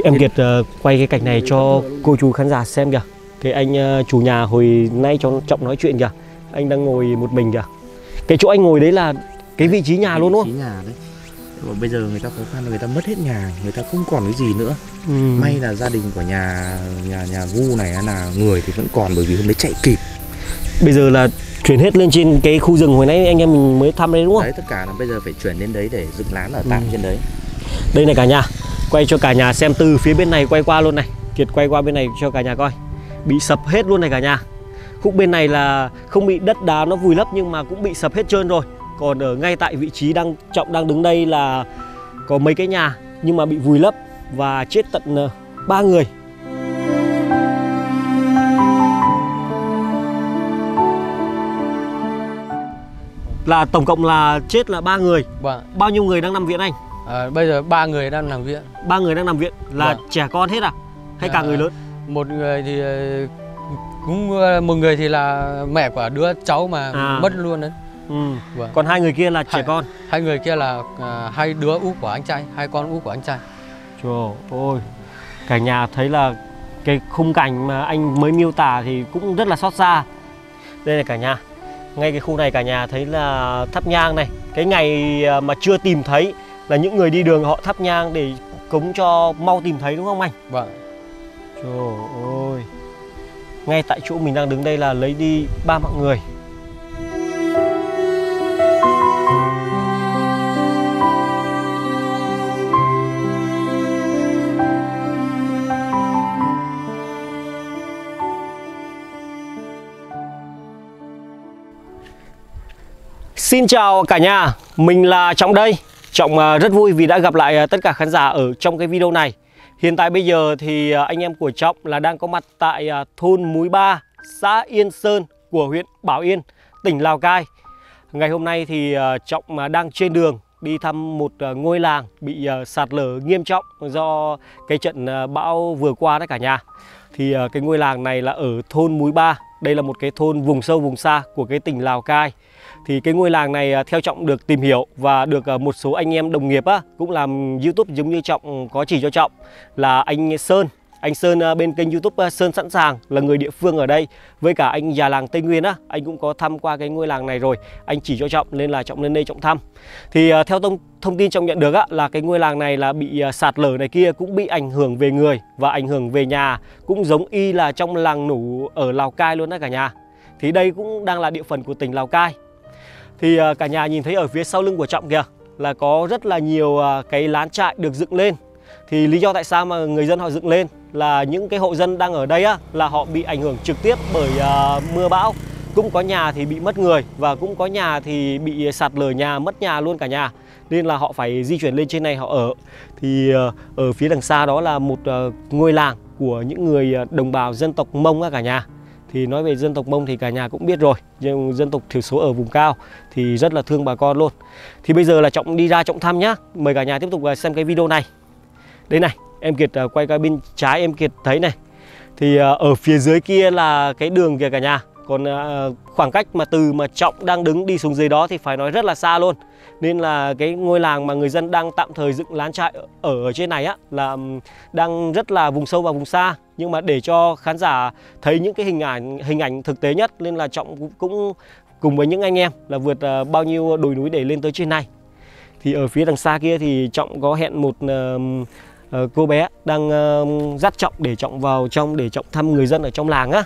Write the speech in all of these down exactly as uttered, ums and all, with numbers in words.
Em Kiệt uh, quay cái cảnh này cho cô chú khán giả xem kìa. Cái anh uh, chủ nhà hồi nay cho Trọng nói chuyện kìa. Anh đang ngồi một mình kìa. Cái chỗ anh ngồi đấy là cái vị trí nhà luôn đúng không? Vị trí nhà đấy. Mà bây giờ người ta khó khăn là người ta mất hết nhà, người ta không còn cái gì nữa. Ừ. May là gia đình của nhà nhà nhà Vu này là người thì vẫn còn, bởi vì hôm đấy chạy kịp. Bây giờ là chuyển hết lên trên cái khu rừng hồi nãy anh em mình mới thăm đấy đúng không? Đấy, tất cả là bây giờ phải chuyển đến đấy để dựng lán ở tạm ừ. trên đấy. Đây này cả nhà, quay cho cả nhà xem từ phía bên này quay qua luôn này. Kiệt quay qua bên này cho cả nhà coi. Bị sập hết luôn này cả nhà. Khúc bên này là không bị đất đá nó vùi lấp nhưng mà cũng bị sập hết trơn rồi. Còn ở ngay tại vị trí đang Trọng đang đứng đây là có mấy cái nhà nhưng mà bị vùi lấp và chết tận ba người. Là tổng cộng là chết là ba người. Vâng. Bao nhiêu người đang nằm viện anh? À, bây giờ ba người đang nằm viện. Ba người đang nằm viện là Vâng. trẻ con hết à? Hay à, cả người lớn? Một người thì cũng một người thì là mẹ của đứa cháu mà à. mất luôn đấy. Ừ. Vâng. Còn hai người kia là trẻ hai, con. Hai người kia là à, hai đứa út của anh trai, hai con út của anh trai. Trời ơi, cả nhà thấy là cái khung cảnh mà anh mới miêu tả thì cũng rất là xót xa. Đây là cả nhà, ngay cái khu này cả nhà thấy là thắp nhang này. Cái ngày mà chưa tìm thấy là những người đi đường họ thắp nhang để cúng cho mau tìm thấy đúng không anh? Vâng. Trời ơi, ngay tại chỗ mình đang đứng đây là lấy đi ba mạng người. Xin chào cả nhà, mình là Trọng đây. Trọng rất vui vì đã gặp lại tất cả khán giả ở trong cái video này. Hiện tại bây giờ thì anh em của Trọng là đang có mặt tại thôn Múi Ba, xã Yên Sơn của huyện Bảo Yên, tỉnh Lào Cai. Ngày hôm nay thì Trọng đang trên đường đi thăm một ngôi làng bị sạt lở nghiêm trọng do cái trận bão vừa qua đấy cả nhà. Thì cái ngôi làng này là ở thôn Múi Ba. Đây là một cái thôn vùng sâu vùng xa của cái tỉnh Lào Cai. Thì cái ngôi làng này theo Trọng được tìm hiểu và được một số anh em đồng nghiệp á, cũng làm YouTube giống như Trọng có chỉ cho Trọng là anh Sơn. Anh Sơn bên kênh YouTube Sơn Sẵn Sàng là người địa phương ở đây. Với cả anh già làng Tây Nguyên á, anh cũng có thăm qua cái ngôi làng này rồi. Anh chỉ cho Trọng nên là Trọng lên đây Trọng thăm. Thì theo thông, thông tin Trọng nhận được á, là cái ngôi làng này là bị sạt lở này kia, cũng bị ảnh hưởng về người và ảnh hưởng về nhà. Cũng giống y là trong làng Nủ ở Lào Cai luôn đó cả nhà. Thì đây cũng đang là địa phận của tỉnh Lào Cai. Thì cả nhà nhìn thấy ở phía sau lưng của Trọng kìa là có rất là nhiều cái lán trại được dựng lên. Thì lý do tại sao mà người dân họ dựng lên là những cái hộ dân đang ở đây á, là họ bị ảnh hưởng trực tiếp bởi uh, mưa bão. Cũng có nhà thì bị mất người và cũng có nhà thì bị sạt lở nhà, mất nhà luôn cả nhà. Nên là họ phải di chuyển lên trên này họ ở. Thì uh, ở phía đằng xa đó là một uh, ngôi làng của những người đồng bào dân tộc Mông á cả nhà. Thì nói về dân tộc Mông thì cả nhà cũng biết rồi, nhưng dân tộc thiểu số ở vùng cao thì rất là thương bà con luôn. Thì bây giờ là Trọng đi ra Trọng thăm nhá. Mời cả nhà tiếp tục xem cái video này. Đây này, em Kiệt quay qua bên trái em Kiệt thấy này. Thì ở phía dưới kia là cái đường kìa cả nhà. Còn khoảng cách mà từ mà Trọng đang đứng đi xuống dưới đó thì phải nói rất là xa luôn. Nên là cái ngôi làng mà người dân đang tạm thời dựng lán trại ở, ở trên này á là đang rất là vùng sâu và vùng xa. Nhưng mà để cho khán giả thấy những cái hình ảnh hình ảnh thực tế nhất nên là Trọng cũng, cũng cùng với những anh em là vượt uh, bao nhiêu đồi núi để lên tới trên này. Thì ở phía đằng xa kia thì Trọng có hẹn một uh, uh, cô bé đang uh, dắt Trọng để Trọng vào trong để Trọng thăm người dân ở trong làng á.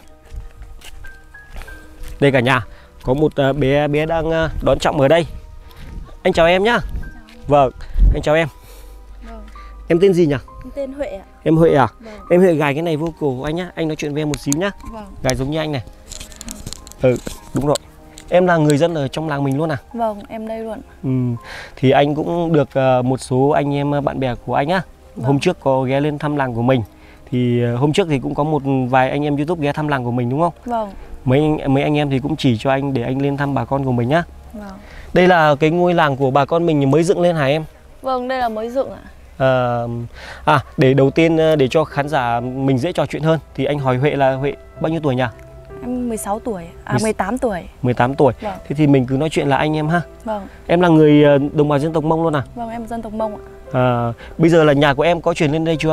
Đây cả nhà, có một uh, bé bé đang uh, đón Trọng ở đây. Anh chào em nhá. Vâng, anh chào em. Vâng. Em tên gì nhỉ? Em tên Huệ ạ. Em Huệ à? Vâng. Em Huệ gài cái này vô cổ của anh nhá. Anh nói chuyện với em một xíu nhá. Vâng. Gài giống như anh này. Ừ, đúng rồi. Em là người dân ở trong làng mình luôn à? Vâng, em đây luôn. Ừ, thì anh cũng được uh, một số anh em bạn bè của anh á. Vâng. Hôm trước có ghé lên thăm làng của mình. Thì uh, hôm trước thì cũng có một vài anh em YouTube ghé thăm làng của mình đúng không? Vâng. Mấy anh, mấy anh em thì cũng chỉ cho anh để anh lên thăm bà con của mình nhá. Vâng. Đây là cái ngôi làng của bà con mình mới dựng lên hả em? Vâng, đây là mới dựng ạ. À, à, để đầu tiên để cho khán giả mình dễ trò chuyện hơn thì anh hỏi Huệ là Huệ bao nhiêu tuổi nhỉ? Em mười sáu tuổi, à mười tám tuổi. mười tám tuổi. Vâng. Thế thì mình cứ nói chuyện là anh em ha. Vâng. Em là người đồng bào dân tộc Mông luôn à? Vâng, em dân tộc Mông ạ. À, bây giờ là nhà của em có chuyển lên đây chưa?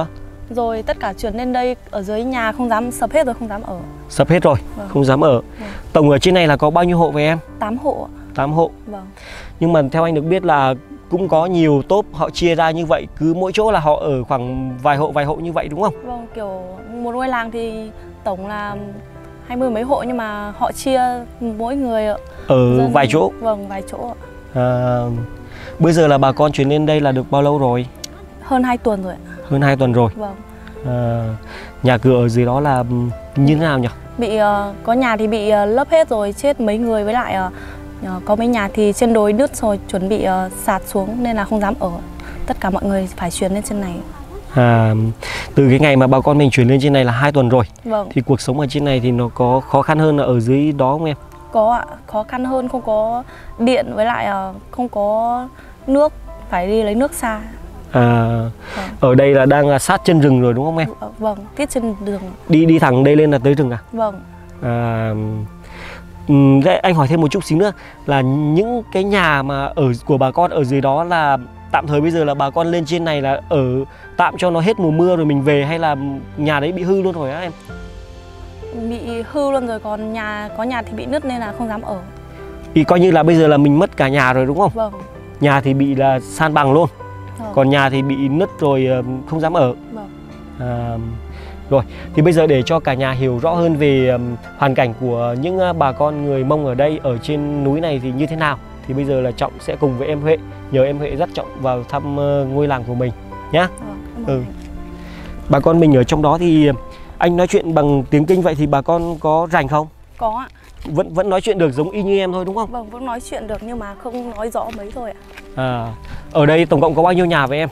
Rồi tất cả chuyển lên đây, ở dưới nhà không dám, sập hết rồi, không dám ở. Sập hết rồi, Vâng. không dám ở. Vâng. Tổng ở trên này là có bao nhiêu hộ với em? Tám hộ ạ. tám hộ. Vâng. Nhưng mà theo anh được biết là cũng có nhiều tốp họ chia ra như vậy, cứ mỗi chỗ là họ ở khoảng vài hộ vài hộ như vậy đúng không? Vâng, kiểu một ngôi làng thì tổng là hai mươi mấy hộ, nhưng mà họ chia mỗi người Ở dân, vài chỗ. Vâng, vài chỗ ạ. À, bây giờ là bà con chuyển lên đây là được bao lâu rồi? Hơn hai tuần rồi ạ. Hơn hai tuần rồi. Vâng. À, nhà cửa ở dưới đó là như thế nào nhỉ? Bị uh, có nhà thì bị uh, lấp hết rồi, chết mấy người, với lại uh, có mấy nhà thì trên đồi nứt rồi, chuẩn bị uh, sạt xuống nên là không dám ở. Tất cả mọi người phải chuyển lên trên này. À, từ cái ngày mà bà con mình chuyển lên trên này là hai tuần rồi. Vâng. Thì cuộc sống ở trên này thì nó có khó khăn hơn là ở dưới đó không em? Có ạ, khó khăn hơn, không có điện, với lại uh, không có nước, phải đi lấy nước xa. À, Vâng. ở đây là đang là sát chân rừng rồi đúng không em? Uh, vâng, tiết trên đường. Đi đi thẳng đây lên là tới rừng à? Vâng. À, ừm, thế anh hỏi thêm một chút xíu nữa là những cái nhà mà ở của bà con ở dưới đó là tạm thời bây giờ là bà con lên trên này là ở tạm cho nó hết mùa mưa rồi mình về, hay là nhà đấy bị hư luôn rồi á em? Bị hư luôn rồi, còn nhà có nhà thì bị nứt nên là không dám ở. Thì coi như là bây giờ là mình mất cả nhà rồi đúng không? Vâng. Nhà thì bị là san bằng luôn, Vâng. còn nhà thì bị nứt rồi không dám ở. Vâng. À, rồi thì bây giờ để cho cả nhà hiểu rõ hơn về um, hoàn cảnh của những uh, bà con người Mông ở đây, ở trên núi này thì như thế nào, thì bây giờ là Trọng sẽ cùng với em Huệ, nhờ em Huệ dắt Trọng vào thăm uh, ngôi làng của mình nhá. Vâng. Cảm ơn Ừ. anh. Bà con mình ở trong đó thì anh nói chuyện bằng tiếng Kinh vậy thì bà con có rành không? Có ạ. Vẫn vẫn nói chuyện được giống y như em thôi đúng không? Vâng, vẫn nói chuyện được nhưng mà không nói rõ mấy thôi ạ. À, ở đây tổng cộng có bao nhiêu nhà với em?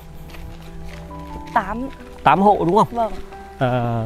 Tám. tám hộ đúng không? Vâng. À,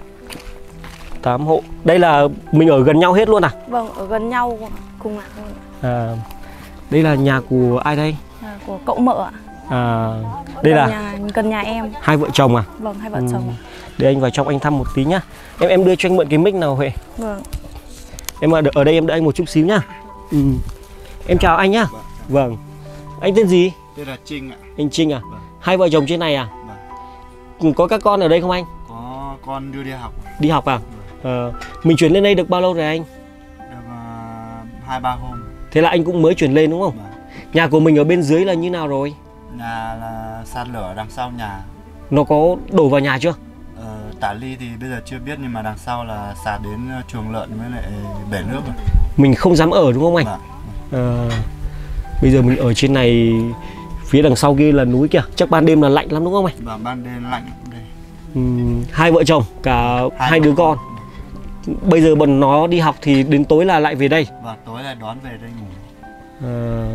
tám hộ. Đây là mình ở gần nhau hết luôn à? Vâng, ở gần nhau cùng ạ. À, đây là nhà của ai đây? À, của cậu mợ ạ. À, đây Gần là nhà, gần nhà em. hai vợ chồng à? Vâng, hai vợ Ừ. chồng ạ. Để anh vào trong anh thăm một tí nhá. Em em đưa cho anh mượn cái mic nào Huệ. Vâng. Em ở ở đây em đợi anh một chút xíu nhá. Ừ. Em chào anh nhá. Vâng. Anh tên gì? Tên là Trinh ạ. Anh Trinh à? Vâng. Hai vợ chồng trên này à? Vâng. Có các con ở đây không anh? Có con đưa đi học Đi học à? Ờ, mình chuyển lên đây được bao lâu rồi anh? được uh, hai ba hôm. Thế là anh cũng mới chuyển lên đúng không? Vâng. Nhà của mình ở bên dưới là như nào rồi? Nhà là sạt lở đằng sau nhà. Nó có đổ vào nhà chưa? Ờ, tả ly thì bây giờ chưa biết, nhưng mà đằng sau là sạt đến chuồng lợn với lại bể nước rồi. Mình không dám ở đúng không anh? Vâng. Ờ, bây giờ mình ở trên này, phía đằng sau kia là núi kìa, chắc ban đêm là lạnh lắm đúng không anh? Và ban đêm lạnh đây. Uhm, hai vợ chồng, cả hai, hai đứa đứa con. Bây giờ bọn nó đi học thì đến tối là lại về đây. Và tối là đón về đây ngủ. À,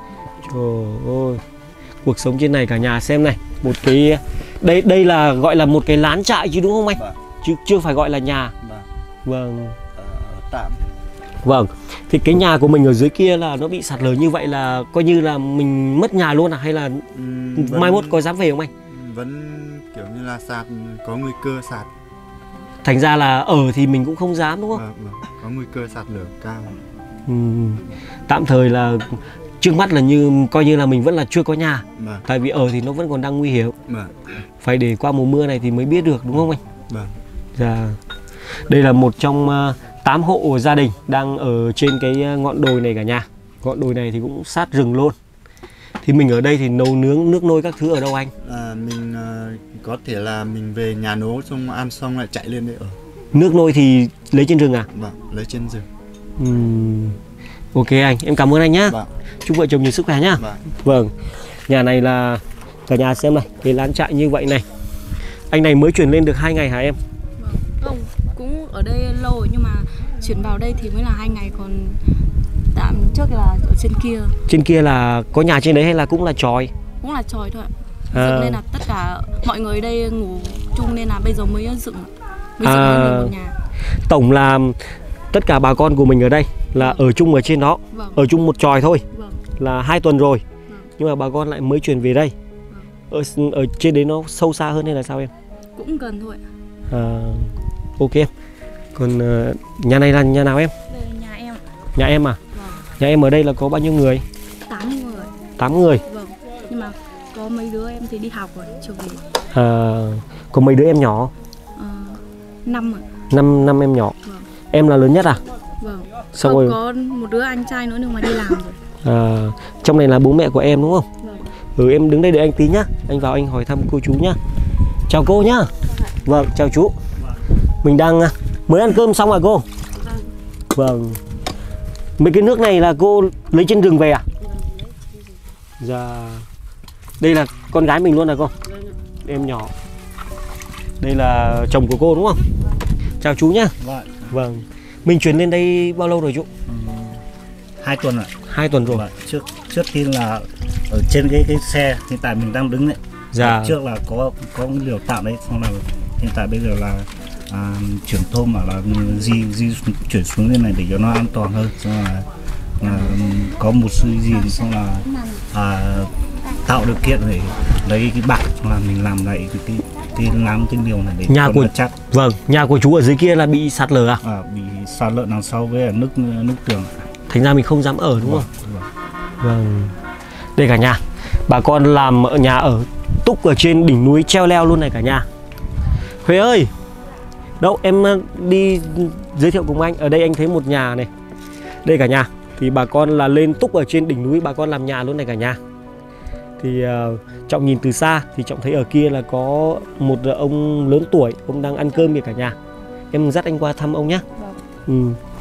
trời ơi, cuộc sống trên này cả nhà xem này, một cái đây đây là gọi là một cái lán trại chứ đúng không anh? Vâng. Chứ chưa phải gọi là nhà. Vâng. Vâng. Ờ, tạm. Vâng. Thì cái nhà của mình ở dưới kia là nó bị sạt lở như vậy là coi như là mình mất nhà luôn à, hay là Ừm, mai vẫn- mốt có dám về không anh? Vẫn kiểu như là sạt, có nguy cơ sạt. Thành ra là ở thì mình cũng không dám đúng không? Vâng, vâng. Có nguy cơ sạt lở cao. Ừm, tạm thời là trước mắt là như coi như là mình vẫn là chưa có nhà, Vâng. tại vì ở thì nó vẫn còn đang nguy hiểm, Vâng. phải để qua mùa mưa này thì mới biết được đúng không anh? Vâng. Dạ. Đây là một trong uh, tám hộ gia đình đang ở trên cái uh, ngọn đồi này cả nhà. Ngọn đồi này thì cũng sát rừng luôn. Thì mình ở đây thì nấu nướng nước nôi các thứ ở đâu anh? À, mình ờ, có thể là mình về nhà nấu xong ăn xong lại chạy lên đây ở. Nước nôi thì lấy trên rừng à? Vâng, lấy trên rừng. Ừm, ok anh, em cảm ơn anh nhá. Vâng. Chúc vợ chồng nhiều sức khỏe nhá. Vâng. Vâng. Nhà này là cả nhà xem này, cái lán trại như vậy này. Anh này mới chuyển lên được hai ngày hả em? Vâng. Không, cũng ở đây lâu rồi nhưng mà chuyển vào đây thì mới là hai ngày, còn tạm trước là ở trên kia Trên kia là có nhà trên đấy hay là cũng là chòi? cũng là tròi thôi ạ. À. Dựng nên là tất cả mọi người đây ngủ chung nên là bây giờ mới dựng mới dựng À. lên một nhà. Tổng là tất cả bà con của mình ở đây là ở chung ở trên đó, Vâng. ở chung một chòi thôi, Vâng. là hai tuần rồi. Vâng. Nhưng mà bà con lại mới chuyển về đây. Ở, ở trên đấy nó sâu xa hơn hay là sao em? Cũng gần thôi ạ. À, ok em. Còn uh, nhà này là nhà nào em? Đây là nhà em. Nhà em à? Vâng. Nhà em ở đây là có bao nhiêu người? Tám người. tám người. Vâng. Nhưng mà có mấy đứa em thì đi học rồi chưa về. À, Có mấy đứa em nhỏ? À, năm ạ. Năm năm em nhỏ. Vâng. Em là lớn nhất à? Vâng. Xong Không, rồi có một đứa anh trai nữa nhưng mà đi làm rồi. à, trong này là bố mẹ của em đúng không? Vâng. Ừ, em đứng đây đợi anh tí nhá. Anh vào anh hỏi thăm cô chú nhá. Chào cô nhá. Vâng, chào chú. Mình đang mới ăn cơm xong rồi cô. Vâng. Mấy cái nước này là cô lấy trên rừng về à? Dạ. Đây là con gái mình luôn à cô? Em nhỏ. Đây là chồng của cô đúng không? Chào chú nhá. Vâng. Vâng. Mình chuyển lên đây bao lâu rồi chú? Hai tuần rồi. Hai tuần rồi. Vâng. Trước trước khi là ở trên cái cái xe hiện tại mình đang đứng đấy. Dạ. Trước là có có cái liều tạm đấy, xong là hiện tại bây giờ là à, trưởng thôn bảo là di di chuyển xuống bên này để cho nó an toàn hơn, xong là à, có một sự gì xong là à, tạo điều kiện để lấy cái bạc là mình làm lại cái cái, cái làm cái điều này để Nhà cho của- nó chắc. Vâng, nhà của chú ở dưới kia là bị sạt lở à? À, bị sạt lở đằng sau với nước nước tường. Thành ra mình không dám ở đúng không? Vâng. Vâng. Đây cả nhà. Bà con làm ở nhà ở túc ở trên đỉnh núi treo leo luôn này cả nhà. Huế ơi. Đâu em đi giới thiệu cùng anh. Ở đây anh thấy một nhà này. Đây cả nhà. Thì bà con là lên túc ở trên đỉnh núi, bà con làm nhà luôn này cả nhà. Thì uh, Trọng nhìn từ xa thì Trọng thấy ở kia là có một ông lớn tuổi, ông đang ăn cơm kìa cả nhà. Em dắt anh qua thăm ông nhé. Ừ.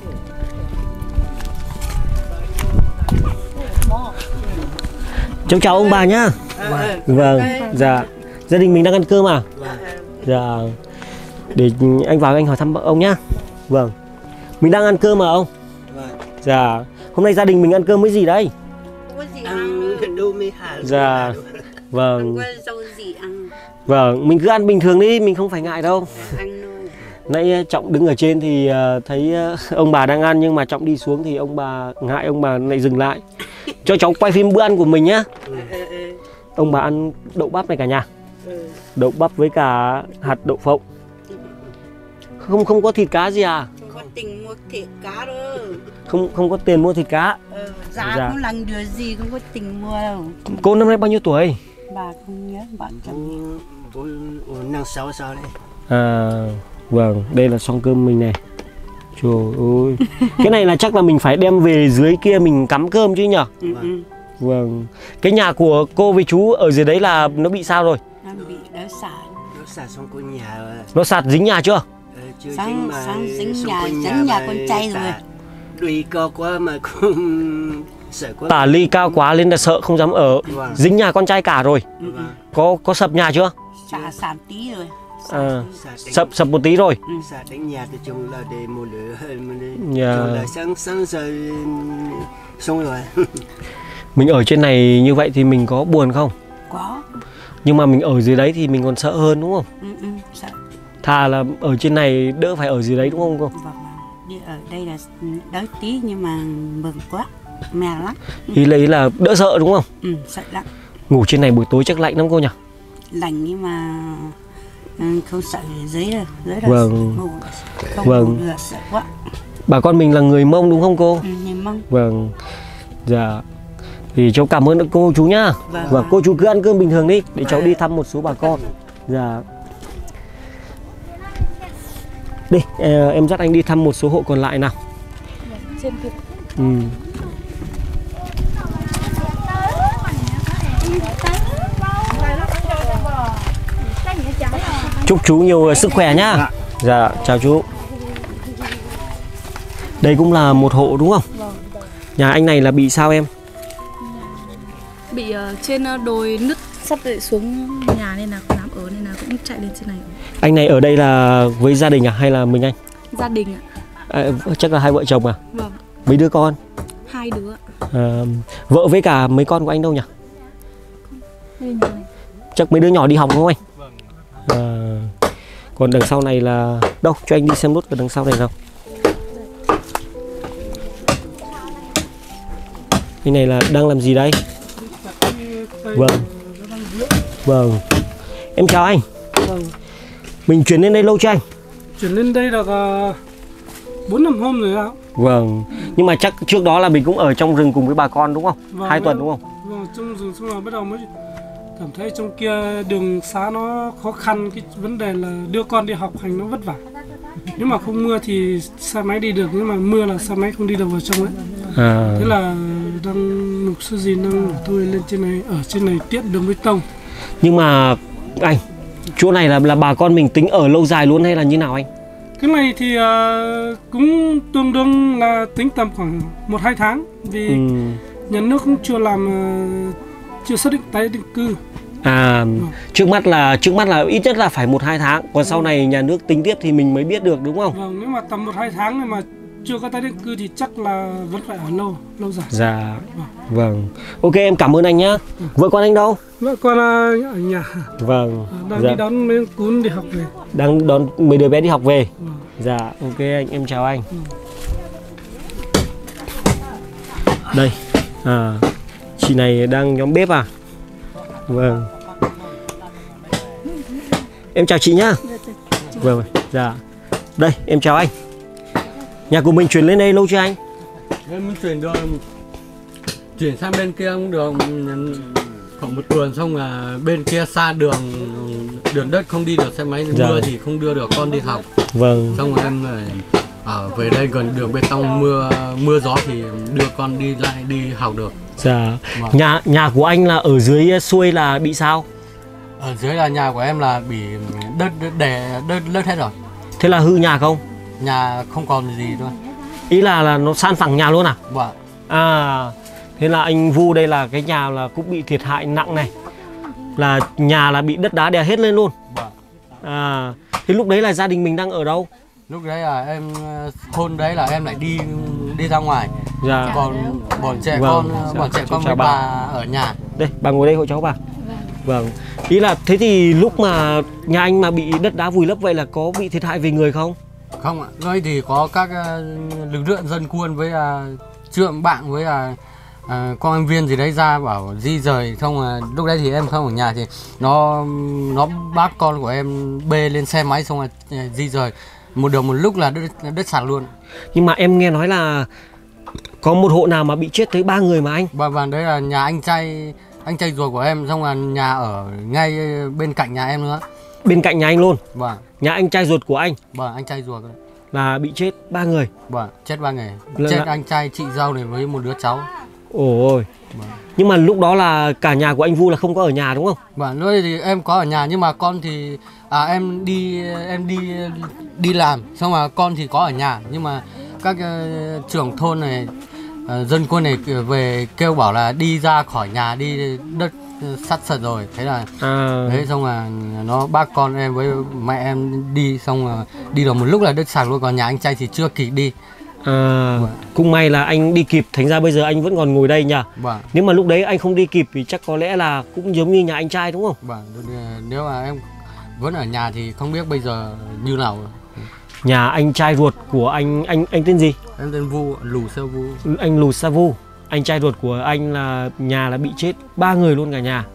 Cháu chào ông bà nhá. Vâng, dạ. Gia đình mình đang ăn cơm à? Dạ. Để anh vào anh hỏi thăm ông nhá. Vâng. Mình đang ăn cơm mà ông? Dạ. Hôm nay gia đình mình ăn cơm với gì đây? Có gì ăn đồ mì hả? Dạ. Vâng. Không có rau gì ăn, Vâng, mình cứ ăn bình thường đi, mình không phải ngại đâu. ăn thôi. Nãy Trọng đứng ở trên thì uh, thấy uh, ông bà đang ăn, nhưng mà Trọng đi xuống thì ông bà ngại, ông bà lại dừng lại. Cho cháu quay phim bữa ăn của mình nhá. Ông bà ăn đậu bắp này cả nhà. Đậu bắp với cả hạt đậu phộng. Không không có thịt cá gì à? Không có tiền mua thịt cá đâu. Không không có tiền mua thịt cá. Ờ, giá Dạ. không làm điều gì, không có tiền mua đâu. Cô năm nay bao nhiêu tuổi? Bà không nhớ bạn chồng. Năm sáu sao đấy. À, vâng, đây là xong cơm mình này. Trời ơi. Cái này là chắc là mình phải đem về dưới kia mình cắm cơm chứ nhở? Ừ, ừ. Vâng. Cái nhà của cô với chú ở dưới đấy là nó bị sao rồi? Đang bị đỡ xả. Nó xả xong con nhà rồi. Nó sạt dính nhà chưa? Ờ, chưa Sáng- dính mà sáng dính xong nhà- con dính nhà mà con trai tả rồi. Đuôi cao quá mà cũng sợ quá. Tả ly cao quá lên là sợ không dám ở. Vâng. Dính nhà con trai cả rồi. Vâng. Có có sập nhà chưa? Xả sàn tí rồi. À, Xả đánh, sập sập một tí rồi. xả đánh nhà thì chung là để một lửa mà để Dạ. chung là sáng sáng giờ xong rồi. Mình ở trên này như vậy thì mình có buồn không? Có. Nhưng mà mình ở dưới đấy thì mình còn sợ hơn đúng không? Ừ, ừ, sợ. Thà là ở trên này đỡ phải ở dưới đấy đúng không cô? Vâng, vâng. Đi ở đây là đỡ tí nhưng mà mừng quá. Mè lắm. Ý lấy là đỡ sợ đúng không? Ừ, sợ lắm. Ngủ trên này buổi tối chắc lạnh lắm cô nhỉ? Lạnh nhưng mà ừ, không sợ dưới đâu, dưới đâu Vâng. ngủ, không Vâng. ngủ được, sợ quá. Bà con mình là người Mông đúng không cô? Ừ, nhìn mong. Vâng. Dạ. Thì cháu cảm ơn cô chú nhá. Vâng. Và cô chú cứ ăn cơm bình thường đi để cháu đi thăm một số bà con. Dạ. Đi, ờ, em dắt anh đi thăm một số hộ còn lại nào. Trên kia. Ừ. Chúc chú nhiều sức khỏe nhá. Dạ, chào chú. Đây cũng là một hộ đúng không? Nhà anh này là bị sao em? Bị ờ, trên ờ, đồi nứt sắp lại xuống nhà nên là không dám ở nên là cũng chạy lên trên này. Anh này ở đây là với gia đình à hay là mình anh? Gia đình ạ. À, chắc là hai vợ chồng à? Vâng, Mấy đứa con? hai đứa. À, vợ với cả mấy con của anh đâu nhỉ? Đây nhà này. Chắc mấy đứa nhỏ đi học đúng không anh? À, còn đằng sau này là đâu? Cho anh đi xem nốt ở đằng sau này nào. Cái này là đang làm gì đây? Vâng. Vâng. Em chào anh. Vâng. Mình chuyển lên đây lâu chưa anh? Chuyển lên đây được bốn năm hôm rồi ạ. Vâng. Nhưng mà chắc trước đó là mình cũng ở trong rừng cùng với bà con đúng không? Vâng, Hai tuần em- đúng không? Vâng, trong rừng xong là bắt đầu mới cảm thấy trong kia đường xá nó khó khăn, cái vấn đề là đưa con đi học hành nó vất vả. Nếu mà không mưa thì xe máy đi được, nhưng mà mưa là xe máy không đi được vào trong đấy. À. Thế là đang mục sư gì đang tôi lên trên này, ở trên này tiết đường bê tông. Nhưng mà anh, chỗ này là là bà con mình tính ở lâu dài luôn hay là như nào anh? Cái này thì uh, cũng tương đương là tính tầm khoảng một hai tháng, vì ừ. nhà nước cũng chưa làm uh, chưa xác định tái định cư. À, ừ. trước mắt là trước mắt là ít nhất là phải một hai tháng, còn ừ. sau này nhà nước tính tiếp thì mình mới biết được, đúng không? Vâng, nếu mà tầm một hai tháng này mà chưa có tái định cư thì chắc là vẫn phải ở lâu lâu dài. Dạ. Vâng. vâng. Ok, em cảm ơn anh nhá. Ừ. Vợ con anh đâu? Vợ con ở nhà. Vâng. Đang dạ. đi đón mấy cún đi học về. Đang đón mấy đứa bé đi học về. Ừ. Dạ, ok anh, em chào anh. Ừ. Đây, à, chị này đang nhóm bếp à? Vâng. Em chào chị nhá. Vâng, dạ. Đây, em chào anh. Nhà của mình chuyển lên đây lâu chưa anh? Em chuyển được, chuyển sang bên kia cũng được khoảng một tuần, xong là bên kia xa đường đường đất không đi được xe máy, dạ. mưa thì không đưa được con đi học. Vâng. Xong rồi em lại ở về đây gần đường bê tông, mưa mưa gió thì đưa con đi lại đi học được. Dạ. Vâng. Nhà nhà của anh là ở dưới xuôi là bị sao? Ở dưới là nhà của em là bị đất đè đất lất hết rồi. Thế là hư nhà không? Nhà không còn gì nữa. Ý là là nó san phẳng nhà luôn à? Vâng. À, thế là anh Vu đây là cái nhà là cũng bị thiệt hại nặng này. Là nhà là bị đất đá đè hết lên luôn. Vâng. À, thế lúc đấy là gia đình mình đang ở đâu? Lúc đấy là em thôn đấy là em lại đi đi ra ngoài. Dạ. Còn bọn trẻ vâng. con bọn trẻ con với bà. bà ở nhà. Đây, bà ngồi đây hộ cháu bà. Vâng. Ý là thế thì lúc mà nhà anh mà bị đất đá vùi lấp vậy là có bị thiệt hại về người không? Không ạ, nơi thì có các uh, lực lượng dân quân với uh, trượng bạn với uh, uh, công an viên gì đấy ra bảo di rời, không uh, lúc đấy thì em không ở nhà thì nó nó bác con của em bê lên xe máy xong rồi uh, di rời một đường một lúc là đất, đất sạt luôn. Nhưng mà em nghe nói là có một hộ nào mà bị chết tới ba người mà anh? Và và đấy là nhà anh trai anh trai ruột của em, xong là nhà ở ngay bên cạnh nhà em nữa. Bên cạnh nhà anh luôn? Vâng. Nhà anh trai ruột của anh? Vâng, anh trai ruột là bị chết ba người. Vâng, chết ba người. Là... chết anh trai chị dâu này với một đứa cháu. Ôi. Vâng. Nhưng mà lúc đó là cả nhà của anh Vu là không có ở nhà đúng không? Vâng, lúc thì em có ở nhà nhưng mà con thì à, em đi em đi đi làm, xong mà con thì có ở nhà, nhưng mà các uh, trưởng thôn này uh, dân quân này về kêu bảo là đi ra khỏi nhà, đi đất sắt sật rồi, thế là à. Đấy, xong là nó bác con em với mẹ em đi, xong là đi được một lúc là đất sạt luôn, còn nhà anh trai thì chưa kịp đi. À, vâng. Cũng may là anh đi kịp, thành ra bây giờ anh vẫn còn ngồi đây nhỉ. Vâng. Nếu mà lúc đấy anh không đi kịp thì chắc có lẽ là cũng giống như nhà anh trai đúng không? Vâng, nếu mà em vẫn ở nhà thì không biết bây giờ như nào. Nhà anh trai ruột của anh anh anh tên gì? Em tên Vu, Lù Sa Vu. Anh Lù Sa Vu. Anh trai ruột của anh là nhà là bị chết ba người luôn cả nhà.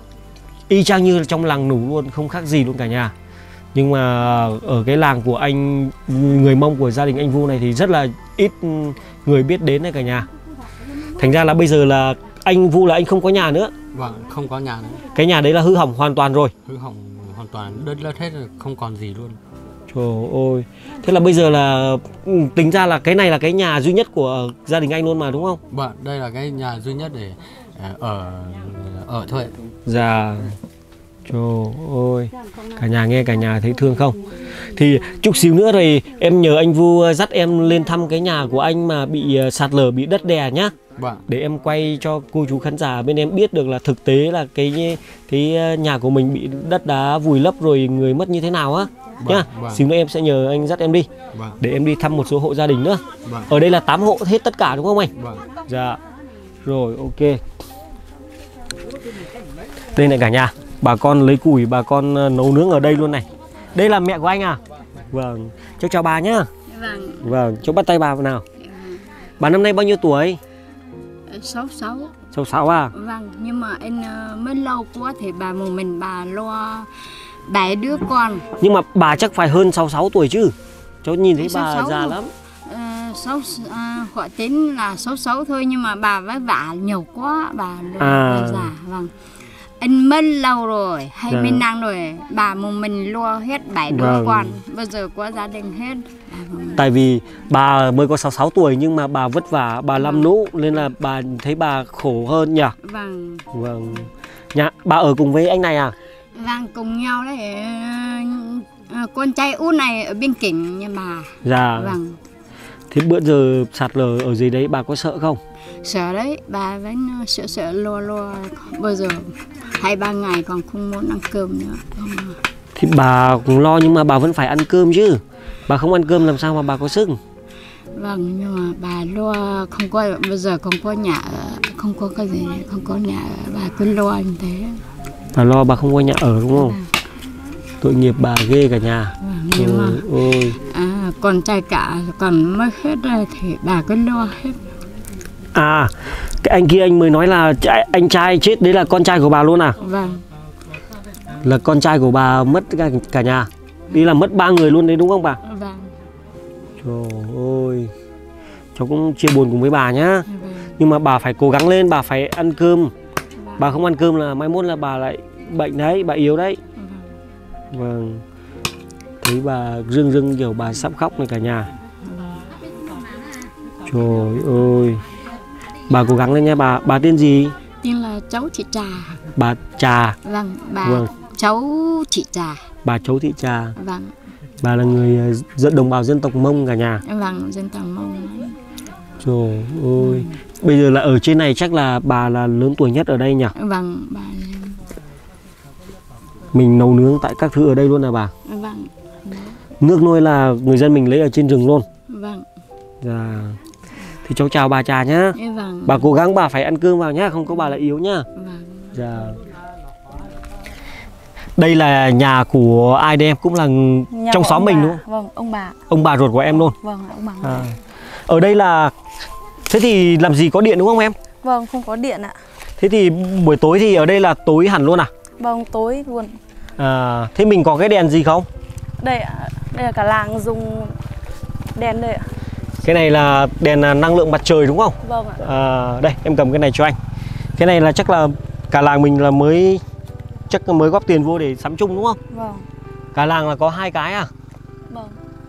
Y chang như trong làng Nủ luôn, không khác gì luôn cả nhà. Nhưng mà ở cái làng của anh, người Mông của gia đình anh Vu này thì rất là ít người biết đến này cả nhà. Thành ra là bây giờ là anh Vu là anh không có nhà nữa. Vâng, không có nhà nữa. Cái nhà đấy là hư hỏng hoàn toàn rồi. Hư hỏng hoàn toàn, đất lất hết rồi, không còn gì luôn. Trời ơi. Thế là bây giờ là tính ra là cái này là cái nhà duy nhất của gia đình anh luôn mà đúng không? Vâng, đây là cái nhà duy nhất để ở ở thôi. Dạ. Trời ơi. Cả nhà nghe cả nhà thấy thương không? Thì chút xíu nữa rồi em nhờ anh Vu dắt em lên thăm cái nhà của anh mà bị sạt lở, bị đất đè nhá. Vâng. Để em quay cho cô chú khán giả bên em biết được là thực tế là cái cái nhà của mình bị đất đá vùi lấp rồi người mất như thế nào á. Vâng, nhá. Vâng. Xíu nữa em sẽ nhờ anh dắt em đi. Vâng. Để em đi thăm một số hộ gia đình nữa. Vâng. Ở đây là tám hộ hết tất cả đúng không anh? Vâng. Dạ. Rồi, ok. Đây này cả nhà, bà con lấy củi, bà con nấu nướng ở đây luôn này. Đây là mẹ của anh à? Vâng. Cháu chào bà nhá. Vâng. Vâng, cháu bắt tay bà vào nào. Bà năm nay bao nhiêu tuổi? Sáu sáu. Sáu sáu à? Vâng, nhưng mà anh mới lâu quá thì bà một mình bà lo bảy đứa con. Nhưng mà bà chắc phải hơn sáu sáu tuổi chứ. Cháu nhìn thấy bà sáu già lắm. Sáu à, họ tính là sáu sáu thôi, nhưng mà bà với vả nhiều quá, bà, à. bà già. Vâng. anh mất lâu rồi, hai Dạ. mươi năm rồi, bà một mình lo hết bảy đứa Vâng. con, bây giờ có gia đình hết. Bà một mình. Tại vì bà mới có sáu mươi sáu tuổi nhưng mà bà vất vả, bà làm nũ nên là bà thấy bà khổ hơn nhỉ? Vâng, Vâng. Nhà bà ở cùng với anh này à? vâng cùng nhau đấy. ờ, ờ, Con trai út này ở bên Kỉnh nhà bà. Dạ. Vâng, Thế bữa giờ sạt lở ở dưới đấy bà có sợ không? sợ đấy, bà vẫn ờ, sợ sợ lo lo. Bây giờ hai ba ngày còn không muốn ăn cơm nữa. Không. Thì bà cũng lo nhưng mà bà vẫn phải ăn cơm chứ. Bà không ăn cơm làm sao mà bà có sức? Vâng, nhưng mà bà lo không có, bây giờ không có nhà ở, không có cái gì, không có nhà ở, bà cứ lo như thế. Bà lo bà không có nhà ở đúng không? Tội nghiệp bà ghê cả nhà. Vâng, nhưng mà Ôi, ôi. à, còn trai cả còn mất hết rồi thì bà cứ lo hết. À, cái anh kia anh mới nói là trai- anh trai chết đấy là con trai của bà luôn à? Vâng, Là con trai của bà mất cả, cả nhà. Đi là mất ba người luôn đấy đúng không bà? vâng, Trời ơi, cháu cũng chia buồn cùng với bà nhá. vâng, Nhưng mà bà phải cố gắng lên, bà phải ăn cơm. Bà không ăn cơm là mai mốt là bà lại bệnh đấy, bà yếu đấy. vâng. Vâng. Thấy bà rưng rưng kiểu bà sắp khóc này cả nhà. Trời ơi. Bà cố gắng lên nha bà. Bà tên gì? Tên là cháu chị Trà. Bà Trà. Vâng, bà Vâng. cháu chị Trà. Bà Cháu Thị Trà. Vâng, Bà là người dân đồng bào dân tộc Mông cả nhà. vâng, dân tộc Mông. Trời ơi. Bây giờ là ở trên này chắc là bà là lớn tuổi nhất ở đây nhỉ? Vâng, bà. Mình nấu nướng tại các thứ ở đây luôn à bà? Vâng, Nước nuôi là người dân mình lấy ở trên rừng luôn. vâng, Dạ. Thì cháu chào bà Trà nhá. vâng, Bà cố gắng bà phải ăn cơm vào nhá, không có bà là yếu nhá. vâng. Dạ. Đây là nhà của ai đây em? Cũng là Nhà trong của xóm ông mình bà. đúng không? Vâng, ông bà. Ông bà ruột của em luôn. Vâng, ông bà. À. Ở đây là thế thì làm gì có điện đúng không em? Vâng, không có điện ạ. Thế thì buổi tối thì ở đây là tối hẳn luôn à? Vâng, tối luôn. À, thế mình có cái đèn gì không? Đây ạ, đây là cả làng dùng đèn đây ạ. Cái này là đèn à, năng lượng mặt trời đúng không? Vâng ạ. À, đây em cầm cái này cho anh. Cái này là chắc là cả làng mình là mới chắc là mới góp tiền vô để sắm chung đúng không? Vâng. Cả làng là có hai cái à? Vâng.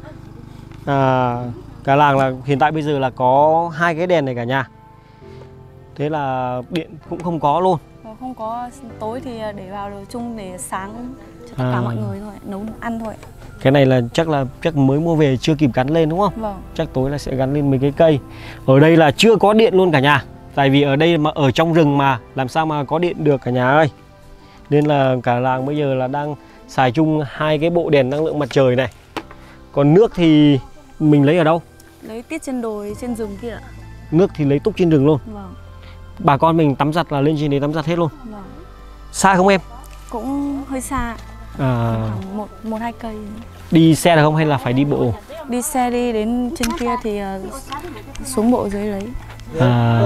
À, cả làng là hiện tại bây giờ là có hai cái đèn này cả nhà. Thế là điện cũng không có luôn. Vâng, không có, tối thì để vào đồ chung để sáng cho tất cả À. mọi người thôi, nấu ăn thôi. Cái này là chắc là chắc mới mua về chưa kịp gắn lên đúng không? Vâng. Chắc tối là sẽ gắn lên mấy cái cây. Ở đây là chưa có điện luôn cả nhà. Tại vì ở đây mà ở trong rừng mà làm sao mà có điện được cả nhà ơi. Nên là cả làng bây giờ là đang xài chung hai cái bộ đèn năng lượng mặt trời này. Còn nước thì mình lấy ở đâu? Lấy tiết trên đồi, trên rừng kia ạ. Nước thì lấy túc trên rừng luôn. Vâng. Bà con mình tắm giặt là lên trên đấy tắm giặt hết luôn. Vâng. Xa không em? Cũng hơi xa. À, Khoảng một, một hai cây. đi xe được không hay là phải đi bộ? Đi xe đi đến trên kia thì uh, xuống bộ dưới lấy. À,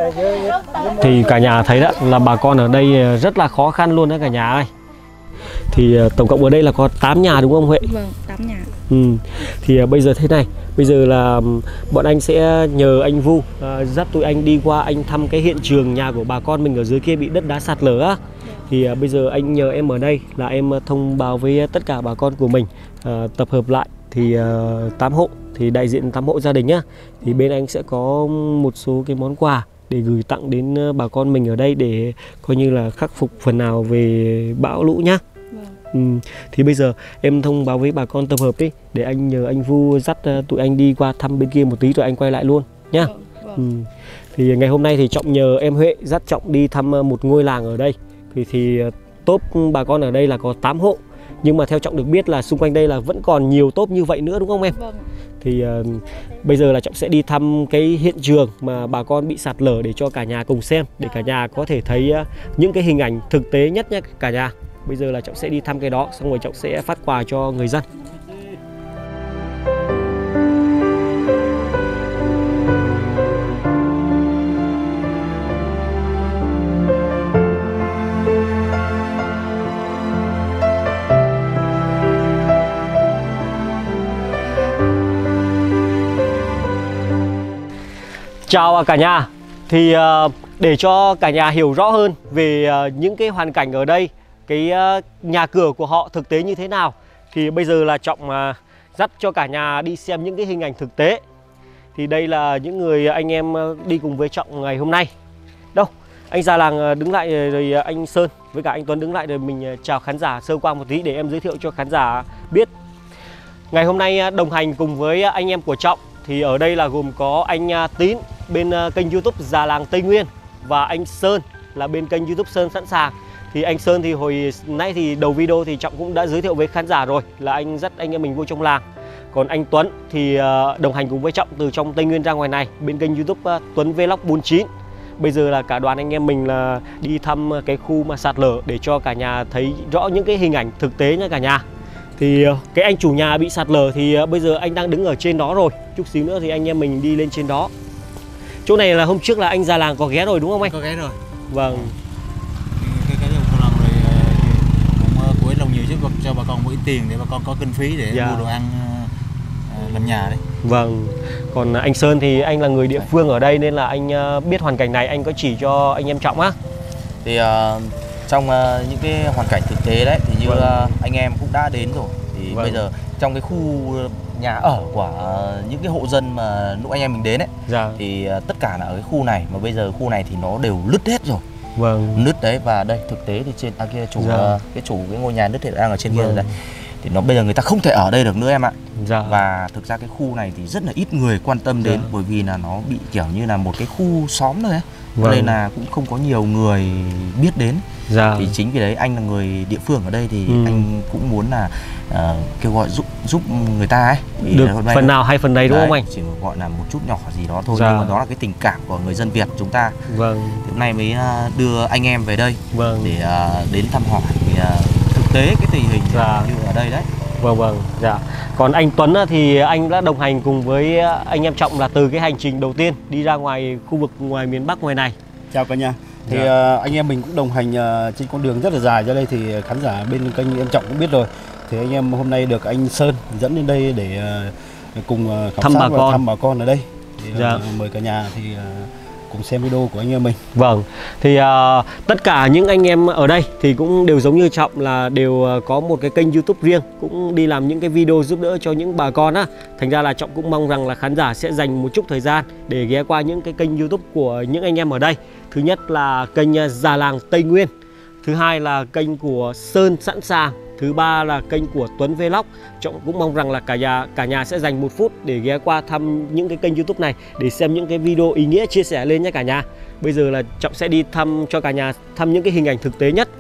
thì cả nhà thấy đó là bà con ở đây rất là khó khăn luôn đó cả nhà ơi. Thì uh, tổng cộng ở đây là có tám nhà đúng không Huệ? Vâng, tám nhà. Ừ. Thì uh, bây giờ thế này, bây giờ là um, bọn anh sẽ nhờ anh Vu uh, dắt tụi anh đi qua anh thăm cái hiện trường nhà của bà con mình ở dưới kia bị đất đá sạt lở á. Thì uh, bây giờ anh nhờ em ở đây là em uh, thông báo với uh, tất cả bà con của mình uh, tập hợp lại thì uh, tám hộ, thì đại diện tám hộ gia đình nhá. Thì bên anh sẽ có một số cái món quà để gửi tặng đến uh, bà con mình ở đây để coi như là khắc phục phần nào về bão lũ nhá. Ừ. Thì bây giờ em thông báo với bà con tập hợp đi để anh nhờ anh Vu dắt uh, tụi anh đi qua thăm bên kia một tí rồi anh quay lại luôn nhá. Vâng, vâng. Ừ. Thì ngày hôm nay thì Trọng nhờ em Huệ dắt Trọng đi thăm uh, một ngôi làng ở đây. Thì, thì uh, top bà con ở đây là có tám hộ. Nhưng mà theo Trọng được biết là xung quanh đây là vẫn còn nhiều top như vậy nữa đúng không em? Vâng. Thì uh, bây giờ là Trọng sẽ đi thăm cái hiện trường mà bà con bị sạt lở để cho cả nhà cùng xem, để cả nhà có thể thấy uh, những cái hình ảnh thực tế nhất nhé cả nhà. Bây giờ là Trọng sẽ đi thăm cái đó, xong rồi Trọng sẽ phát quà cho người dân. Chào cả nhà. Thì uh, Để cho cả nhà hiểu rõ hơn về uh, những cái hoàn cảnh ở đây, cái uh, nhà cửa của họ thực tế như thế nào, thì bây giờ là Trọng uh, dắt cho cả nhà đi xem những cái hình ảnh thực tế. Thì đây là những người anh em uh, đi cùng với Trọng ngày hôm nay. Đâu, anh già làng uh, đứng lại rồi uh, anh Sơn với cả anh Tuấn đứng lại rồi mình uh, chào khán giả sơ qua một tí để em giới thiệu cho khán giả biết. Ngày hôm nay uh, đồng hành cùng với uh, anh em của Trọng thì ở đây là gồm có anh uh, Tín bên uh, kênh YouTube Già Làng Tây Nguyên và anh Sơn là bên kênh YouTube Sơn Sẵn Sàng. Thì anh Sơn thì hồi nãy thì đầu video thì Trọng cũng đã giới thiệu với khán giả rồi là anh dắt anh em mình vô trong làng. Còn anh Tuấn thì đồng hành cùng với Trọng từ trong Tây Nguyên ra ngoài này bên kênh YouTube Tuấn Vlog bốn chín. Bây giờ là cả đoàn anh em mình là đi thăm cái khu mà sạt lở để cho cả nhà thấy rõ những cái hình ảnh thực tế nha cả nhà. Thì cái anh chủ nhà bị sạt lở thì bây giờ anh đang đứng ở trên đó rồi. Chút xíu nữa thì anh em mình đi lên trên đó. Chỗ này là hôm trước là anh già làng có ghé rồi đúng không anh? Có ghé rồi. Vâng. Cái cái một lần rồi cũng cuối lòng nhiều chứ cho bà con một ít tiền để bà con có kinh phí để dạ. mua đồ ăn làm nhà đấy. Vâng. Còn anh Sơn thì anh là người địa phương ở đây nên là anh biết hoàn cảnh này, anh có chỉ cho anh em Trọng á. Thì uh, trong uh, những cái hoàn cảnh thực tế đấy thì như vâng. uh, anh em cũng đã đến rồi. Thì vâng. bây giờ trong cái khu nhà ở của uh, những cái hộ dân mà lúc anh em mình đến ấy dạ. thì uh, tất cả là ở cái khu này, mà bây giờ khu này thì nó đều nứt hết rồi. Vâng. Nứt đấy, và đây thực tế thì trên à, kia chủ dạ. uh, cái chủ cái ngôi nhà nứt thì đang ở trên vâng. kia đây. Thì nó bây giờ người ta không thể ở đây được nữa em ạ. Dạ. Và thực ra cái khu này thì rất là ít người quan tâm đến dạ. bởi vì là nó bị kiểu như là một cái khu xóm thôi ấy. Vâng. Nên là cũng không có nhiều người biết đến. Dạ. Thì chính vì đấy anh là người địa phương ở đây thì ừ. anh cũng muốn là uh, kêu gọi giúp giúp người ta ấy. Vì được phần đây, nào hay phần đấy đúng đấy, không anh? Chỉ gọi là một chút nhỏ gì đó thôi, dạ. nhưng mà đó là cái tình cảm của người dân Việt chúng ta. Vâng. Thì hôm nay mới uh, đưa anh em về đây vâng. để uh, đến thăm hỏi uh, thực tế cái tình hình dạ. như ở đây đấy. Vâng vâng, dạ. Còn anh Tuấn thì anh đã đồng hành cùng với anh em Trọng là từ cái hành trình đầu tiên đi ra ngoài khu vực ngoài miền Bắc ngoài này. Chào cả nhà. Thì dạ. uh, anh em mình cũng đồng hành uh, trên con đường rất là dài ra đây, thì khán giả bên kênh em Trọng cũng biết rồi. Thì anh em hôm nay được anh Sơn dẫn lên đây để uh, cùng uh, khảo thăm sát bà và con. thăm bà con ở đây. Thì, dạ. uh, mời cả nhà thì uh, cùng xem video của anh em mình. Vâng, thì uh, tất cả những anh em ở đây thì cũng đều giống như Trọng là đều uh, có một cái kênh YouTube riêng, cũng đi làm những cái video giúp đỡ cho những bà con á. Thành ra là Trọng cũng mong rằng là khán giả sẽ dành một chút thời gian để ghé qua những cái kênh YouTube của những anh em ở đây. Thứ nhất là kênh Già Làng Tây Nguyên, thứ hai là kênh của Sơn Sẵn Sàng, thứ ba là kênh của Tuấn Vlog. Trọng cũng mong rằng là cả nhà cả nhà sẽ dành một phút để ghé qua thăm những cái kênh YouTube này để xem những cái video ý nghĩa chia sẻ lên nhé cả nhà. Bây giờ là Trọng sẽ đi thăm cho cả nhà thăm những cái hình ảnh thực tế nhất.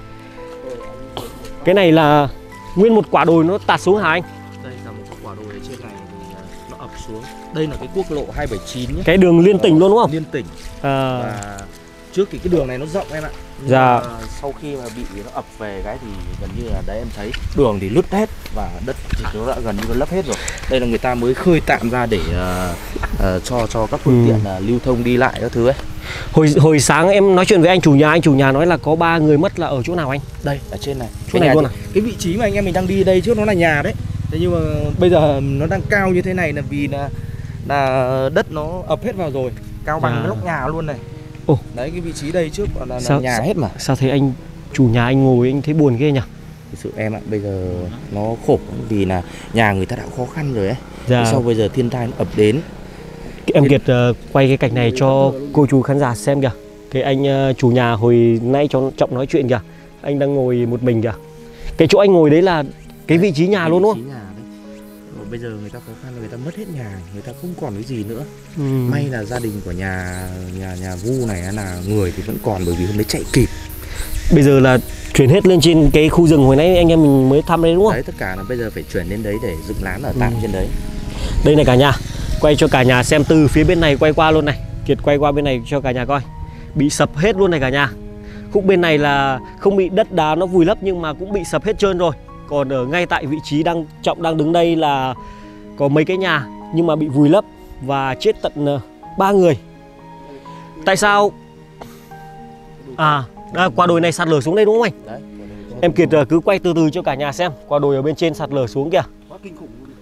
Cái này là nguyên một quả đồi nó tạt xuống hả anh? Đây là một quả đồi ở trên này thì nó ập xuống. Đây là cái quốc lộ hai bảy chín nhé. Cái đường liên tỉnh luôn đúng không? Liên tỉnh. À. Và trước thì cái đường này nó rộng em ạ. Nhưng dạ. sau khi mà bị nó ập về cái thì gần như là đấy em thấy đường thì lứt hết và đất thì nó đã gần như nó lấp hết rồi. Đây là người ta mới khơi tạm ra để uh, uh, cho cho các phương ừ. tiện uh, lưu thông đi lại các thứ ấy. Hồi hồi sáng em nói chuyện với anh chủ nhà, anh chủ nhà nói là có ba người mất là ở chỗ nào anh? Đây, ở trên này. Chỗ này luôn à? Cái vị trí mà anh em mình đang đi đây trước nó là nhà đấy. Thế nhưng mà bây giờ nó đang cao như thế này là vì là là đất nó ập hết vào rồi, cao bằng à. Lóc nhà luôn này. Ồ. Đấy, cái vị trí đây trước là, là sao, nhà sao, hết mà. Sao thấy anh chủ nhà anh ngồi anh thấy buồn ghê nhỉ? Thực sự em ạ, bây giờ nó khổ vì là nhà người ta đã khó khăn rồi ấy. Dạ. Sau bây giờ thiên tai nó ập đến. Em Kiệt uh, quay cái cảnh này cho cô chú khán giả xem kìa. Cái anh uh, chủ nhà hồi nãy cho Trọng nói chuyện kìa, anh đang ngồi một mình kìa. Cái chỗ anh ngồi đấy là cái vị trí nhà luôn đúng không? Bây giờ người ta khó khăn, người ta mất hết nhà, người ta không còn cái gì nữa. Ừ. May là gia đình của nhà nhà nhà Vu này là người thì vẫn còn, bởi vì hôm đấy chạy kịp. Bây giờ là chuyển hết lên trên cái khu rừng hồi nãy anh em mình mới thăm đấy đúng không? Đấy, tất cả là bây giờ phải chuyển lên đấy để dựng lán ở tạm ừ. trên đấy. Đây này cả nhà, quay cho cả nhà xem từ phía bên này quay qua luôn này. Kiệt quay qua bên này cho cả nhà coi. Bị sập hết luôn này cả nhà. Khúc bên này là không bị đất đá nó vùi lấp nhưng mà cũng bị sập hết trơn rồi. Còn ở ngay tại vị trí đang Trọng đang đứng đây là có mấy cái nhà nhưng mà bị vùi lấp và chết tận ba người. Tại sao? À, à quả đồi này sạt lở xuống đây đúng không anh? Đấy, em Kiệt cứ quay từ từ cho cả nhà xem. Quả đồi ở bên trên sạt lở xuống kìa.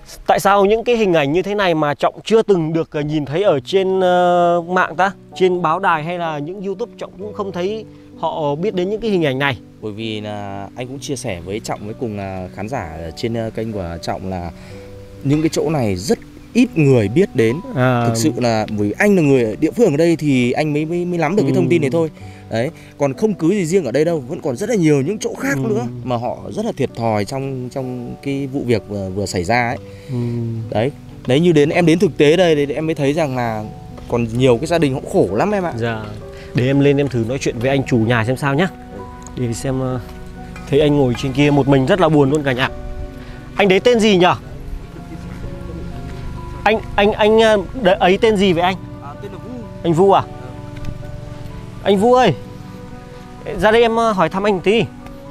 Tại sao những cái hình ảnh như thế này mà Trọng chưa từng được nhìn thấy ở trên uh, mạng ta? Trên báo đài hay là những YouTube Trọng cũng không thấy họ biết đến những cái hình ảnh này. Bởi vì là anh cũng chia sẻ với Trọng với cùng là khán giả trên kênh của Trọng là những cái chỗ này rất ít người biết đến. À, thực sự là bởi anh là người ở địa phương ở đây thì anh mới mới, mới nắm được ừ. cái thông tin này thôi. Đấy, còn không cứ gì riêng ở đây đâu, vẫn còn rất là nhiều những chỗ khác ừ. nữa mà họ rất là thiệt thòi trong trong cái vụ việc vừa, vừa xảy ra ấy. Ừ. Đấy, đấy như đến em đến thực tế đây thì em mới thấy rằng là còn nhiều cái gia đình cũng khổ lắm em ạ. Dạ. Để em lên em thử nói chuyện với anh chủ nhà xem sao nhá. Để xem thấy anh ngồi trên kia một mình rất là buồn luôn cả nhà. Anh đấy tên gì nhỉ? Anh anh anh đấy, ấy tên gì vậy anh? À, tên là Vu. Anh Vu à? Anh Vu ơi, ra đây em hỏi thăm anh một tí.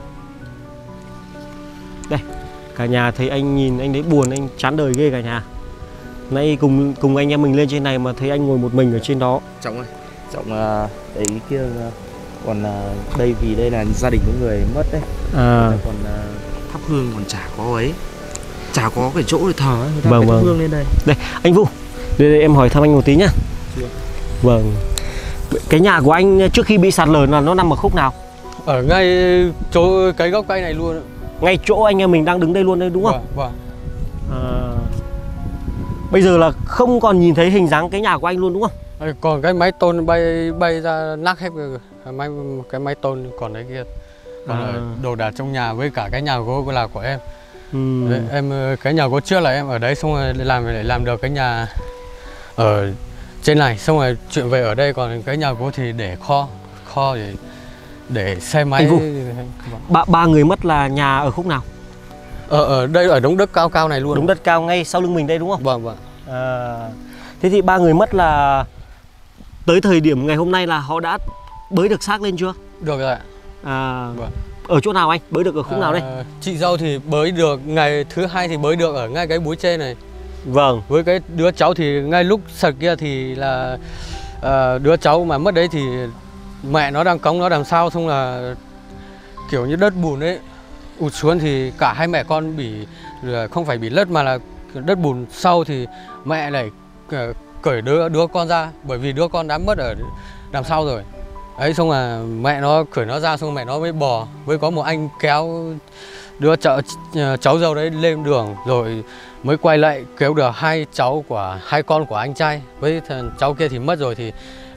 Đây, cả nhà thấy anh nhìn anh đấy buồn, anh chán đời ghê cả nhà. Nay cùng cùng anh em mình lên trên này mà thấy anh ngồi một mình ở trên đó. Trọng ơi, Trọng đấy kia còn đây vì đây là gia đình của người mất đấy. À. Còn thắp hương còn chả có ấy, chả có cái chỗ để thờ ấy, người ta vâng, phải vâng. thắp hương lên đây. Đây, anh Vu, đây, đây em hỏi thăm anh một tí nhá. Chưa. Vâng. Cái nhà của anh trước khi bị sạt lở là nó nằm ở khúc nào? Ở ngay chỗ cái gốc cây này luôn. Ngay chỗ anh em mình đang đứng đây luôn đấy đúng không? Vâng, vâng. À, bây giờ là không còn nhìn thấy hình dáng cái nhà của anh luôn đúng không? Còn cái mái tôn bay bay ra nát hết rồi. Máy, cái mái tôn còn đấy kia. Còn à. Đồ đạc trong nhà với cả cái nhà gỗ là của em. Ừ. Đấy, em cái nhà gỗ trước là em ở đấy xong rồi làm để làm được cái nhà ở trên này, xong rồi chuyện về ở đây, còn cái nhà gỗ thì để kho kho để để xe máy. Ba, ba người mất là nhà ở khúc nào? Ở ở đây ở đống đất cao cao này luôn. Đống đất cao ngay sau lưng mình đây đúng không? Vâng vâng. À, thế thì ba người mất là tới thời điểm ngày hôm nay là họ đã bới được xác lên chưa? Được rồi ạ. À, vâng. Ở chỗ nào anh? Bới được ở khúc à, nào đây? Chị dâu thì bới được ngày thứ hai thì bới được ở ngay cái búi trên này. Vâng. Với cái đứa cháu thì ngay lúc sạt kia thì là uh, đứa cháu mà mất đấy thì mẹ nó đang cõng nó làm sao, xong là kiểu như đất bùn ấy ụt xuống thì cả hai mẹ con bị không phải bị lất mà là đất bùn sau thì mẹ lại cởi đứa đứa con ra, bởi vì đứa con đã mất ở đằng sau rồi. Ấy xong là mẹ nó cởi nó ra, xong mẹ nó mới bò, với có một anh kéo đứa cháu, cháu dâu đấy lên đường rồi mới quay lại kéo được hai cháu của hai con của anh trai, với cháu kia thì mất rồi thì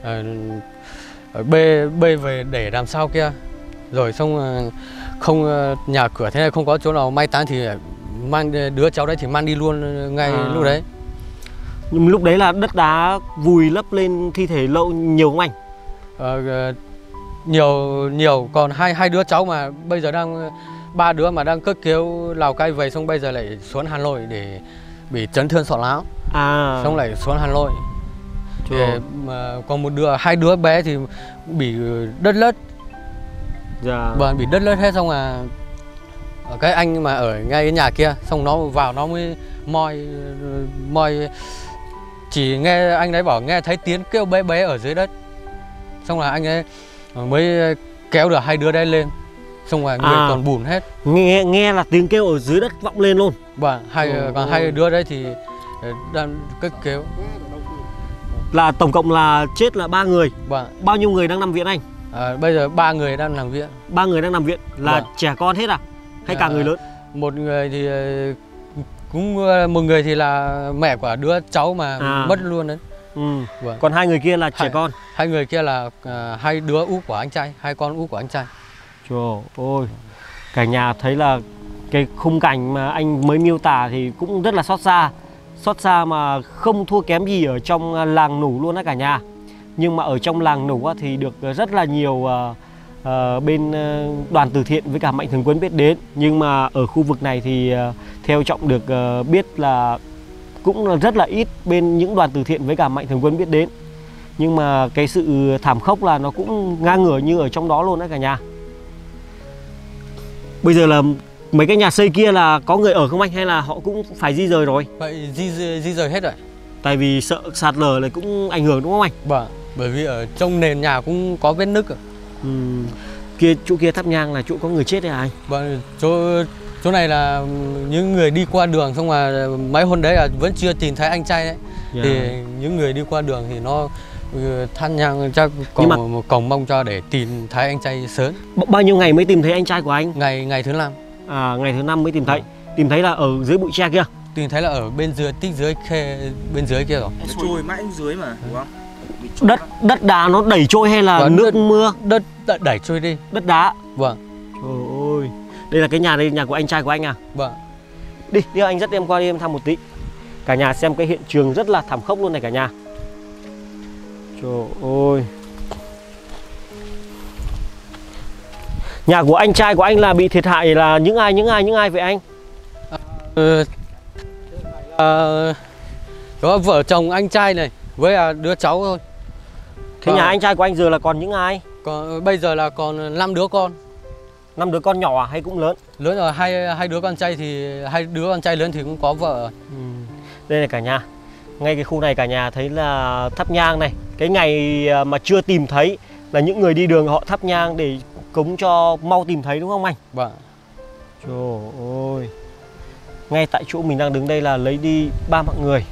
uh, bê bê về để làm sao kia, rồi xong uh, không uh, nhà cửa thế này không có chỗ nào mai táng thì mang đứa cháu đấy thì mang đi luôn ngay à. Lúc đấy. Nhưng lúc đấy là đất đá vùi lấp lên thi thể lâu nhiều không anh? Uh, nhiều nhiều, còn hai hai đứa cháu mà bây giờ đang ba đứa mà đang cất cứu Lào Cai về, xong bây giờ lại xuống Hà Nội để bị chấn thương sọ não. À. Xong lại xuống Hà Nội. Để, mà còn một đứa hai đứa bé thì bị đất lất. Dạ. Vâng, bị đất lất hết, xong là cái anh mà ở ngay cái nhà kia, xong nó vào nó mới moi moi chỉ nghe anh ấy bảo nghe thấy tiếng kêu bé bé ở dưới đất, xong là anh ấy mới kéo được hai đứa đấy lên, xong rồi người à, còn bùn hết. Nghe nghe là tiếng kêu ở dưới đất vọng lên luôn. Vâng, hai ừ, còn ừ. hai đứa đấy thì đang cất kéo. Là tổng cộng là chết là ba người. Vâng. Bao nhiêu người đang nằm viện anh? À, bây giờ ba người đang nằm viện. Ba người đang nằm viện là vâng. Trẻ con hết à? Hay à, cả người lớn? Một người thì cũng một người thì là mẹ của đứa cháu mà à. Mất luôn đấy. Ừ. Vâng. Còn hai người kia là trẻ hai, con. Hai người kia là uh, hai đứa út của anh trai, hai con út của anh trai. Trời ơi, cả nhà thấy là cái khung cảnh mà anh mới miêu tả thì cũng rất là xót xa. Xót xa mà không thua kém gì ở trong làng Nủ luôn đó cả nhà. Nhưng mà ở trong làng Nủ thì được rất là nhiều uh, uh, bên uh, đoàn từ thiện với cả mạnh thường quân biết đến. Nhưng mà ở khu vực này thì uh, theo Trọng được uh, biết là cũng là rất là ít bên những đoàn từ thiện với cả mạnh thường quân biết đến. Nhưng mà cái sự thảm khốc là nó cũng ngang ngửa như ở trong đó luôn đó cả nhà. Bây giờ là mấy cái nhà xây kia là có người ở không anh, hay là họ cũng phải di rời rồi? Vậy di, di rời hết rồi. Tại vì sợ sạt lở này cũng ảnh hưởng đúng không anh? Vâng, bởi vì ở trong nền nhà cũng có vết nứt. Ừ. Kia chỗ kia thắp nhang là chỗ có người chết đấy à anh? Vâng, chỗ Chỗ này là những người đi qua đường, xong mà mấy hôm đấy là vẫn chưa tìm thấy anh trai đấy. Yeah. Thì những người đi qua đường thì nó than nhang chắc còn mà... một cầu mong cho để tìm thấy anh trai sớm. Bao nhiêu ngày mới tìm thấy anh trai của anh? Ngày ngày thứ năm. À, ngày thứ năm mới tìm thấy. À. Tìm thấy là ở dưới bụi tre kia. Tìm thấy là ở bên dưới, tích dưới khe bên dưới kia rồi. Nó trôi mãi dưới mà, đúng không? Đất đất đá nó đẩy trôi hay là vâng, nước đất, mưa? Đất, đất đẩy trôi đi. Đất đá. Vâng. Trời ơi. Đây là cái nhà đây, nhà của anh trai của anh à? Vâng. Đi, đi anh dắt em qua đi em thăm một tí. Cả nhà xem cái hiện trường rất là thảm khốc luôn này cả nhà. Trời ơi. Nhà của anh trai của anh là bị thiệt hại là những ai, những ai, những ai vậy anh? Ừ, à, đó vợ chồng anh trai này với đứa cháu thôi. Thế à, nhà anh trai của anh giờ là còn những ai? Còn bây giờ là còn năm đứa con. Năm đứa con nhỏ à hay cũng lớn? Lớn rồi, hai hai đứa con trai thì hai đứa con trai lớn thì cũng có vợ. Ừ. Đây là cả nhà. Ngay cái khu này cả nhà thấy là thắp nhang này. Cái ngày mà chưa tìm thấy là những người đi đường họ thắp nhang để cúng cho mau tìm thấy đúng không anh? Vâng. Trời ơi. Ngay tại chỗ mình đang đứng đây là lấy đi ba mạng người.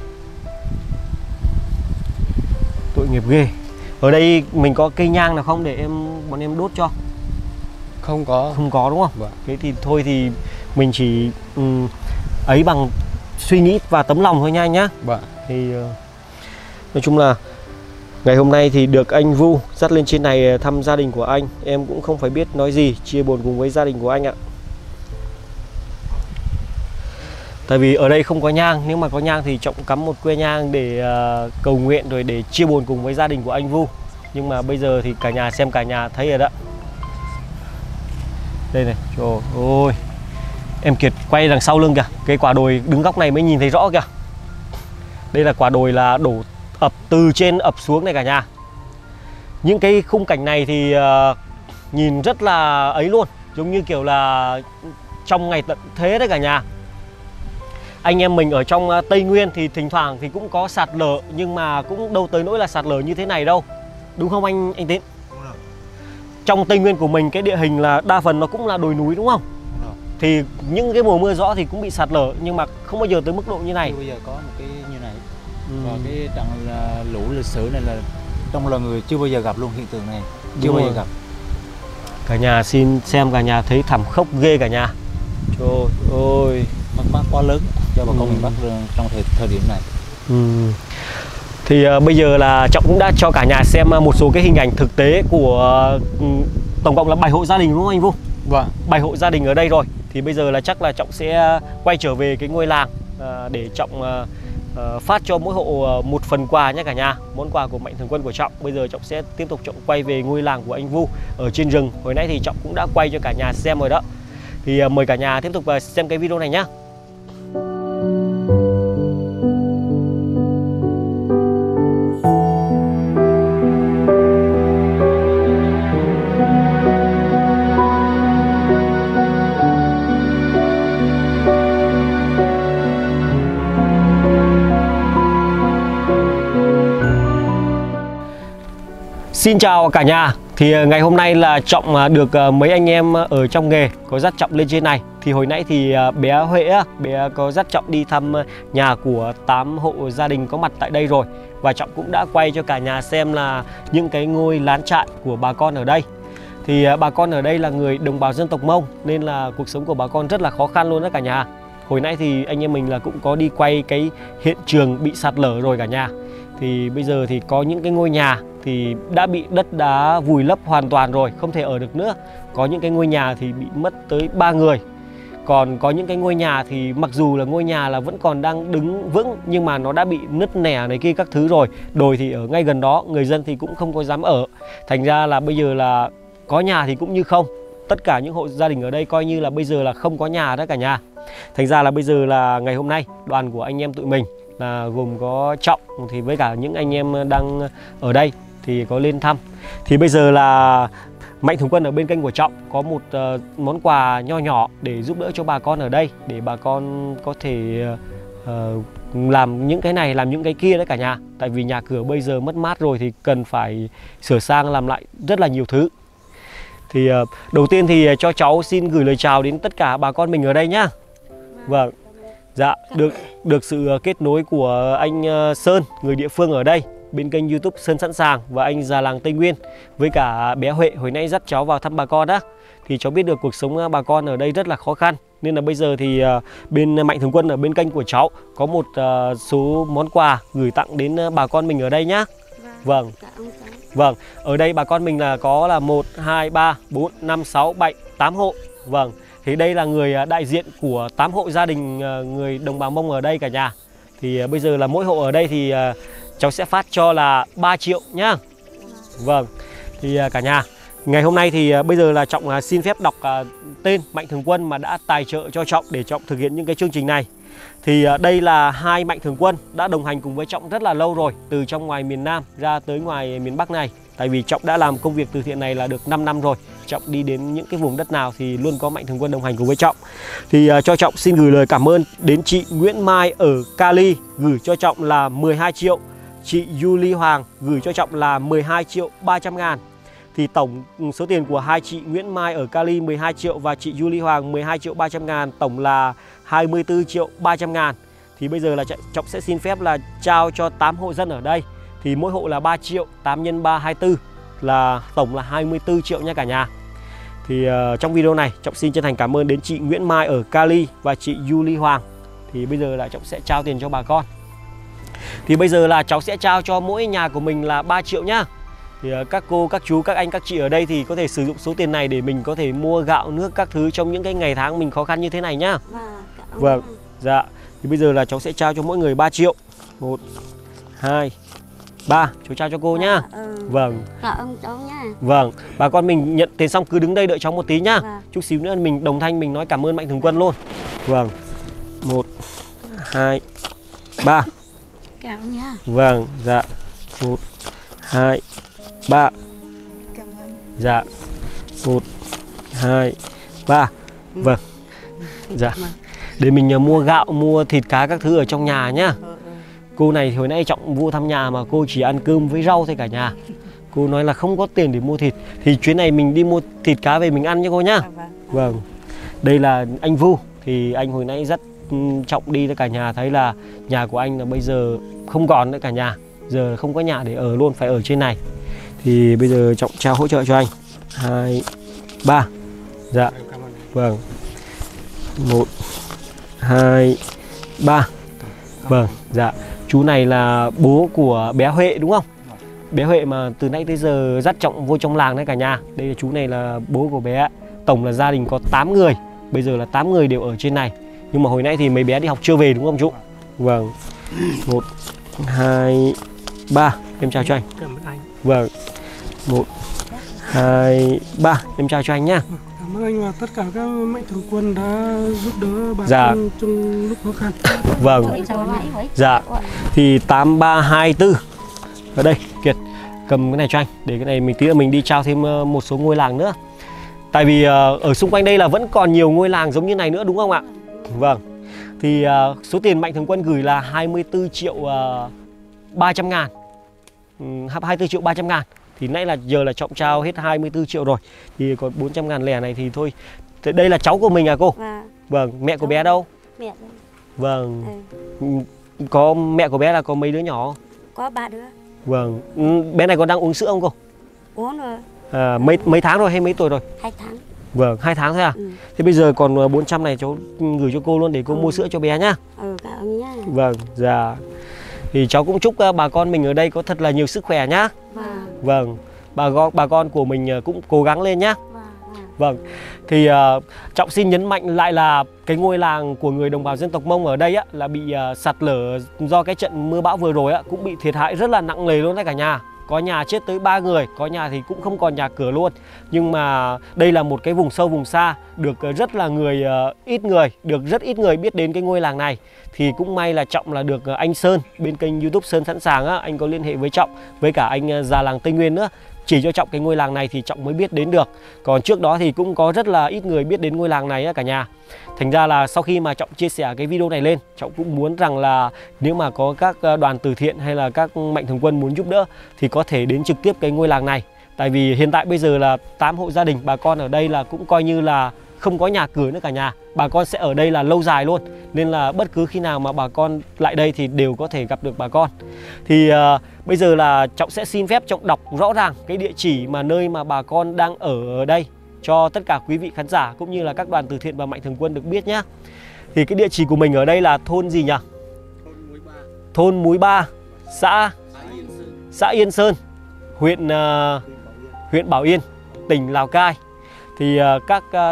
Tội nghiệp ghê. Ở đây mình có cây nhang nào không để em bọn em đốt cho? Không có. Không có đúng không? Vâng. Thế thì thôi thì mình chỉ um, ấy bằng suy nghĩ và tấm lòng thôi nha anh nhá. Vâng. Thì uh, nói chung là ngày hôm nay thì được anh Vu dắt lên trên này thăm gia đình của anh. Em cũng không phải biết nói gì, chia buồn cùng với gia đình của anh ạ. Tại vì ở đây không có nhang, nếu mà có nhang thì Trọng cắm một que nhang để uh, cầu nguyện rồi để chia buồn cùng với gia đình của anh Vu. Nhưng mà bây giờ thì cả nhà xem, cả nhà thấy rồi đó. Đây này, trời ơi. Em Kiệt quay đằng sau lưng kìa, cái quả đồi đứng góc này mới nhìn thấy rõ kìa. Đây là quả đồi là đổ ập từ trên ập xuống này cả nhà. Những cái khung cảnh này thì uh, nhìn rất là ấy luôn, giống như kiểu là trong ngày tận thế đấy cả nhà. Anh em mình ở trong uh, Tây Nguyên thì thỉnh thoảng thì cũng có sạt lở, nhưng mà cũng đâu tới nỗi là sạt lở như thế này đâu. Đúng không anh anh Tín? Trong Tây Nguyên của mình cái địa hình là đa phần nó cũng là đồi núi đúng không? Thì những cái mùa mưa gió thì cũng bị sạt lở, nhưng mà không bao giờ tới mức độ như này. Bây giờ có một cái như này. Ừ. Và cái trận lũ lịch sử này là trong loài người chưa bao giờ gặp luôn hiện tượng này, chưa đúng bao giờ gặp. Cả nhà xin xem, cả nhà thấy thảm khốc ghê cả nhà. Trời ơi, mất mát quá lớn cho bà con ừ. miền Bắc trong thời thời điểm này. Ừ. Thì uh, bây giờ là Trọng cũng đã cho cả nhà xem một số cái hình ảnh thực tế của uh, tổng cộng là bảy hộ gia đình đúng không anh Vu? Vâng. bảy hộ gia đình ở đây rồi. Thì bây giờ là chắc là Trọng sẽ quay trở về cái ngôi làng uh, để Trọng uh, uh, phát cho mỗi hộ uh, một phần quà nhé cả nhà. Món quà của Mạnh Thường Quân của Trọng. Bây giờ Trọng sẽ tiếp tục Trọng quay về ngôi làng của anh Vu ở trên rừng. Hồi nãy thì Trọng cũng đã quay cho cả nhà xem rồi đó. Thì uh, mời cả nhà tiếp tục uh, xem cái video này nhé. Xin chào cả nhà. Thì ngày hôm nay là Trọng được mấy anh em ở trong nghề có dắt Trọng lên trên này. Thì hồi nãy thì bé Huệ bé có dắt Trọng đi thăm nhà của tám hộ gia đình có mặt tại đây rồi. Và Trọng cũng đã quay cho cả nhà xem là những cái ngôi lán trại của bà con ở đây. Thì bà con ở đây là người đồng bào dân tộc Mông, nên là cuộc sống của bà con rất là khó khăn luôn đó cả nhà. Hồi nãy thì anh em mình là cũng có đi quay cái hiện trường bị sạt lở rồi cả nhà. Thì bây giờ thì có những cái ngôi nhà thì đã bị đất đá vùi lấp hoàn toàn rồi, không thể ở được nữa. Có những cái ngôi nhà thì bị mất tới ba người. Còn có những cái ngôi nhà thì mặc dù là ngôi nhà là vẫn còn đang đứng vững, nhưng mà nó đã bị nứt nẻ này kia các thứ rồi. Đồi thì ở ngay gần đó, người dân thì cũng không có dám ở. Thành ra là bây giờ là có nhà thì cũng như không. Tất cả những hộ gia đình ở đây coi như là bây giờ là không có nhà đó cả nhà. Thành ra là bây giờ là ngày hôm nay đoàn của anh em tụi mình là gồm có Trọng thì với cả những anh em đang ở đây thì có lên thăm. Thì bây giờ là Mạnh Thường Quân ở bên kênh của Trọng có một uh, món quà nho nhỏ để giúp đỡ cho bà con ở đây, để bà con có thể uh, làm những cái này, làm những cái kia đấy cả nhà. Tại vì nhà cửa bây giờ mất mát rồi thì cần phải sửa sang làm lại rất là nhiều thứ. Thì uh, đầu tiên thì cho cháu xin gửi lời chào đến tất cả bà con mình ở đây nhá. Vâng. Dạ, được được sự kết nối của anh Sơn, người địa phương ở đây, bên kênh YouTube Sơn Sẵn Sàng, và anh già làng Tây Nguyên với cả bé Huệ hồi nãy dắt cháu vào thăm bà con á. Thì cháu biết được cuộc sống bà con ở đây rất là khó khăn, nên là bây giờ thì bên Mạnh Thường Quân ở bên kênh của cháu có một số món quà gửi tặng đến bà con mình ở đây nhá. Vâng. Vâng, ở đây bà con mình là có là một, hai, ba, bốn, năm, sáu, bảy, tám hộ. Vâng. Thì đây là người đại diện của tám hộ gia đình người đồng bào Mông ở đây cả nhà. Thì bây giờ là mỗi hộ ở đây thì cháu sẽ phát cho là ba triệu nhá. Vâng. Thì cả nhà, ngày hôm nay thì bây giờ là Trọng xin phép đọc tên Mạnh Thường Quân mà đã tài trợ cho Trọng để Trọng thực hiện những cái chương trình này. Thì đây là hai Mạnh Thường Quân đã đồng hành cùng với Trọng rất là lâu rồi, từ trong ngoài miền Nam ra tới ngoài miền Bắc này. Tại vì Trọng đã làm công việc từ thiện này là được năm năm rồi. Trọng đi đến những cái vùng đất nào thì luôn có Mạnh Thường Quân đồng hành cùng với Trọng. Thì uh, cho Trọng xin gửi lời cảm ơn đến chị Nguyễn Mai ở Cali, gửi cho Trọng là mười hai triệu. Chị Julie Hoàng gửi cho Trọng là mười hai triệu ba trăm ngàn. Thì tổng số tiền của hai chị Nguyễn Mai ở Cali mười hai triệu và chị Julie Hoàng mười hai triệu ba trăm ngàn, tổng là hai mươi tư triệu ba trăm ngàn. Thì bây giờ là Trọng sẽ xin phép là trao cho tám hộ dân ở đây. Thì mỗi hộ là ba triệu, tám nhân ba, hai mươi tư, là tổng là hai mươi tư triệu nha cả nhà. Thì uh, trong video này Trọng xin chân thành cảm ơn đến chị Nguyễn Mai ở Cali và chị Julie Hoàng. Thì bây giờ là Trọng sẽ trao tiền cho bà con. Thì bây giờ là cháu sẽ trao cho mỗi nhà của mình là ba triệu nhá. Thì uh, các cô, các chú, các anh, các chị ở đây thì có thể sử dụng số tiền này để mình có thể mua gạo, nước, các thứ trong những cái ngày tháng mình khó khăn như thế này nhá. Vâng, dạ. Thì bây giờ là cháu sẽ trao cho mỗi người ba triệu. Một, hai, ba, cháu trao cho cô nhá. Ừ. Vâng. Cảm ơn cháu nha. Vâng, bà con mình nhận tiền xong cứ đứng đây đợi cháu một tí nhá. Vâng. Chút xíu nữa mình đồng thanh mình nói cảm ơn Mạnh Thường Quân luôn. Vâng. Một, hai, ba. Cảm ơn nha. Vâng, dạ. Một, hai, ba. Cảm ơn. Dạ. Một, hai, ba. Vâng. Dạ. Để mình mua gạo, mua thịt cá các thứ ở trong nhà nhá. Cô này thì hồi nãy Trọng vô thăm nhà mà cô chỉ ăn cơm với rau thôi cả nhà. Cô nói là không có tiền để mua thịt. Thì chuyến này mình đi mua thịt cá về mình ăn nha cô nhá. Vâng. Đây là anh Vu. Thì anh hồi nãy dắt Trọng đi cho cả nhà thấy là nhà của anh là bây giờ không còn nữa cả nhà. Giờ không có nhà để ở luôn, phải ở trên này. Thì bây giờ Trọng trao hỗ trợ cho anh. Hai, ba. Dạ. Vâng. Một, hai, ba. Vâng, dạ. Chú này là bố của bé Huệ đúng không? Bé Huệ mà từ nãy tới giờ dắt Trọng vô trong làng đấy cả nhà. Đây là chú này là bố của bé. Tổng là gia đình có tám người. Bây giờ là tám người đều ở trên này. Nhưng mà hồi nãy thì mấy bé đi học chưa về đúng không chú? Vâng. Một, hai, ba. Em chào cho anh. Cảm ơn anh. Vâng. Một, hai, ba. Em chào cho anh nhá. Cảm ơn anh và tất cả các Mạnh Thường Quân đã giúp đỡ bà dạ. con trong lúc khó khăn. Vâng. Dạ. Thì tám ba hai tư. Ở đây Kiệt cầm cái này cho anh, để cái này mình tí nữa mình đi trao thêm một số ngôi làng nữa. Tại vì ở xung quanh đây là vẫn còn nhiều ngôi làng giống như này nữa đúng không ạ? Vâng. Thì số tiền Mạnh Thường Quân gửi là hai mươi tư triệu ba trăm ngàn. hai mươi tư triệu ba trăm ngàn. Thì nãy là giờ là Trọng trao hết hai mươi tư triệu rồi. Thì còn bốn trăm ngàn lẻ này thì thôi. Thế đây là cháu của mình à cô? Vâng. Vâng, mẹ của bé đâu? Mẹ đây. Vâng. Ừ. Có mẹ của bé là có mấy đứa nhỏ? Có ba đứa. Vâng. Bé này còn đang uống sữa không cô? Uống rồi. À, mấy mấy tháng rồi hay mấy tuổi rồi? Hai tháng. Vâng, hai tháng thôi à? Ừ. Thế bây giờ còn bốn trăm này cháu gửi cho cô luôn để cô ừ. mua sữa cho bé nhá. Ừ, cảm ơn nhá. Vâng, dạ. Thì cháu cũng chúc bà con mình ở đây có thật là nhiều sức khỏe nhá. Vâng. Vâng. Bà con bà con của mình cũng cố gắng lên nhá. Vâng. Vâng. Thì uh, Trọng xin nhấn mạnh lại là cái ngôi làng của người đồng bào dân tộc Mông ở đây á là bị uh, sạt lở do cái trận mưa bão vừa rồi á, cũng bị thiệt hại rất là nặng nề luôn đấy cả nhà. Có nhà chết tới ba người, có nhà thì cũng không còn nhà cửa luôn. Nhưng mà đây là một cái vùng sâu vùng xa, được rất là người uh, ít người, được rất ít người biết đến cái ngôi làng này. Thì cũng may là Trọng là được uh, anh Sơn bên kênh YouTube Sơn Sẵn Sàng á, anh có liên hệ với Trọng với cả anh uh, già làng Tây Nguyên nữa. Chỉ cho Trọng cái ngôi làng này thì Trọng mới biết đến được. Còn trước đó thì cũng có rất là ít người biết đến ngôi làng này á cả nhà. Thành ra là sau khi mà Trọng chia sẻ cái video này lên, Trọng cũng muốn rằng là nếu mà có các đoàn từ thiện hay là các Mạnh Thường Quân muốn giúp đỡ thì có thể đến trực tiếp cái ngôi làng này Tại vì hiện tại bây giờ là tám hộ gia đình bà con ở đây là cũng coi như là không có nhà cửa nữa cả nhà. Bà con sẽ ở đây là lâu dài luôn, nên là bất cứ khi nào mà bà con lại đây thì đều có thể gặp được bà con. Thì uh, bây giờ là Trọng sẽ xin phép Trọng đọc rõ ràng cái địa chỉ mà nơi mà bà con đang ở đây cho tất cả quý vị khán giả cũng như là các đoàn từ thiện và mạnh thường quân được biết nhé. Thì cái địa chỉ của mình ở đây là thôn gì nhỉ? Thôn Múi Ba, xã xã Yên Sơn, huyện uh, huyện Bảo Yên, tỉnh Lào Cai. Thì uh, các uh,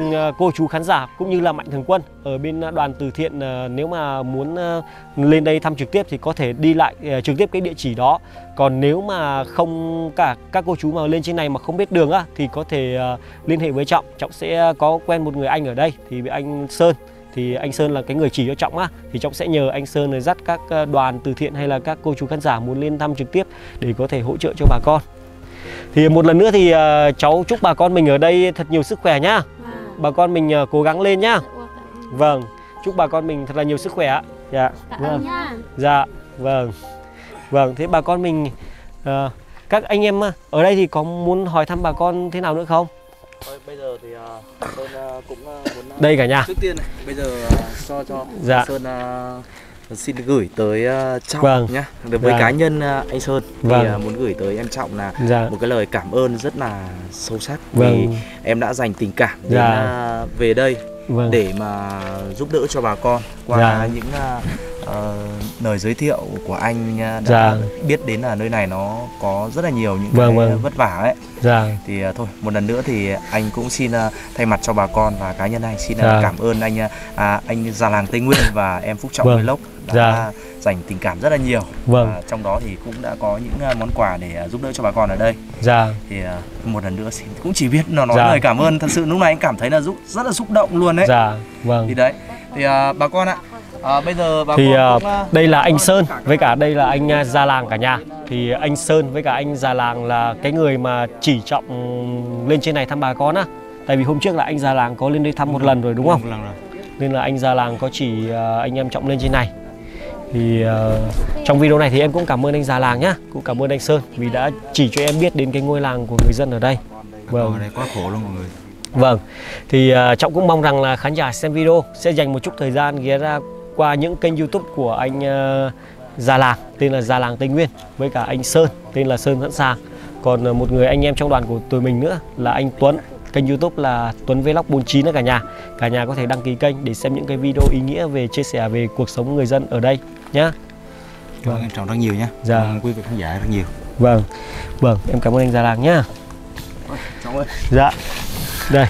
cô chú khán giả cũng như là mạnh thường quân ở bên đoàn từ thiện uh, nếu mà muốn uh, lên đây thăm trực tiếp thì có thể đi lại uh, trực tiếp cái địa chỉ đó. Còn nếu mà không cả các cô chú mà lên trên này mà không biết đường á thì có thể uh, liên hệ với Trọng. Trọng sẽ có quen một người anh ở đây thì anh Sơn. Thì anh Sơn là cái người chỉ cho Trọng á, thì Trọng sẽ nhờ anh Sơn dắt các đoàn từ thiện hay là các cô chú khán giả muốn lên thăm trực tiếp để có thể hỗ trợ cho bà con. Thì một lần nữa thì uh, cháu chúc bà con mình ở đây thật nhiều sức khỏe nhá. Bà con mình uh, cố gắng lên nhá. Vâng, chúc bà con mình thật là nhiều sức khỏe ạ. Dạ. Vâng. Dạ, vâng. Vâng, thế bà con mình uh, các anh em ở đây thì có muốn hỏi thăm bà con thế nào nữa không? Thôi, bây giờ thì uh, Sơn uh, cũng uh, muốn uh, đây cả nhà. Trước tiên này, bây giờ uh, cho cho dạ. Sơn uh, xin gửi tới uh, Trọng vâng. nhá. Được với dạ. cá nhân uh, anh Sơn vâng. thì uh, muốn gửi tới em Trọng là dạ. một cái lời cảm ơn rất là sâu sắc vâng. vì em đã dành tình cảm đến dạ. uh, về đây vâng. để mà giúp đỡ cho bà con qua dạ. những uh, uh, lời giới thiệu của anh uh, đã dạ. biết đến là nơi này nó có rất là nhiều những vâng, cái vâng. vất vả ấy. Dạ. Thì uh, thôi một lần nữa thì anh cũng xin uh, thay mặt cho bà con và cá nhân anh xin uh, dạ. cảm ơn anh uh, anh già làng Tây Nguyên và em Phúc Trọng vâng. Vlog đã dạ. dành tình cảm rất là nhiều. Vâng. Và trong đó thì cũng đã có những uh, món quà để uh, giúp đỡ cho bà con ở đây. Dạ. Thì uh, một lần nữa xin cũng chỉ biết nó nói dạ. lời cảm ơn, thật sự lúc này anh cảm thấy là giúp rất là xúc động luôn đấy. Dạ. Vâng. Thì đấy thì uh, bà con ạ. À, bây giờ bà thì con cũng, uh, đây là anh Sơn với cả đây là anh uh, già làng cả nhà. Thì anh Sơn với cả anh già làng là cái người mà chỉ Trọng lên trên này thăm bà con á. Tại vì hôm trước là anh già làng có lên đây thăm một lần rồi đúng không? Lần rồi. Nên là anh già làng có chỉ uh, anh em Trọng lên trên này. Thì uh, trong video này thì em cũng cảm ơn anh già làng nhá, cũng cảm ơn anh Sơn vì đã chỉ cho em biết đến cái ngôi làng của người dân ở đây. Vâng. Ở đây quá khổ luôn mọi người. Vâng. Thì uh, Trọng cũng mong rằng là khán giả xem video sẽ dành một chút thời gian ghé ra qua những kênh YouTube của anh uh, già làng tên là Già Làng Tây Nguyên với cả anh Sơn tên là Sơn Sẵn Sàng. Còn uh, một người anh em trong đoàn của tụi mình nữa là anh Tuấn, kênh YouTube là Tuấn Vlog bốn chín đó cả nhà. Cả nhà có thể đăng ký kênh để xem những cái video ý nghĩa về chia sẻ về cuộc sống người dân ở đây nhá. Cảm ơn anh Trọng rất nhiều nhé. Dạ. Cảm ơn quý vị khán giả rất nhiều. Vâng. Vâng, em cảm ơn anh già làng nhá. Trọng ơi. Dạ. Đây.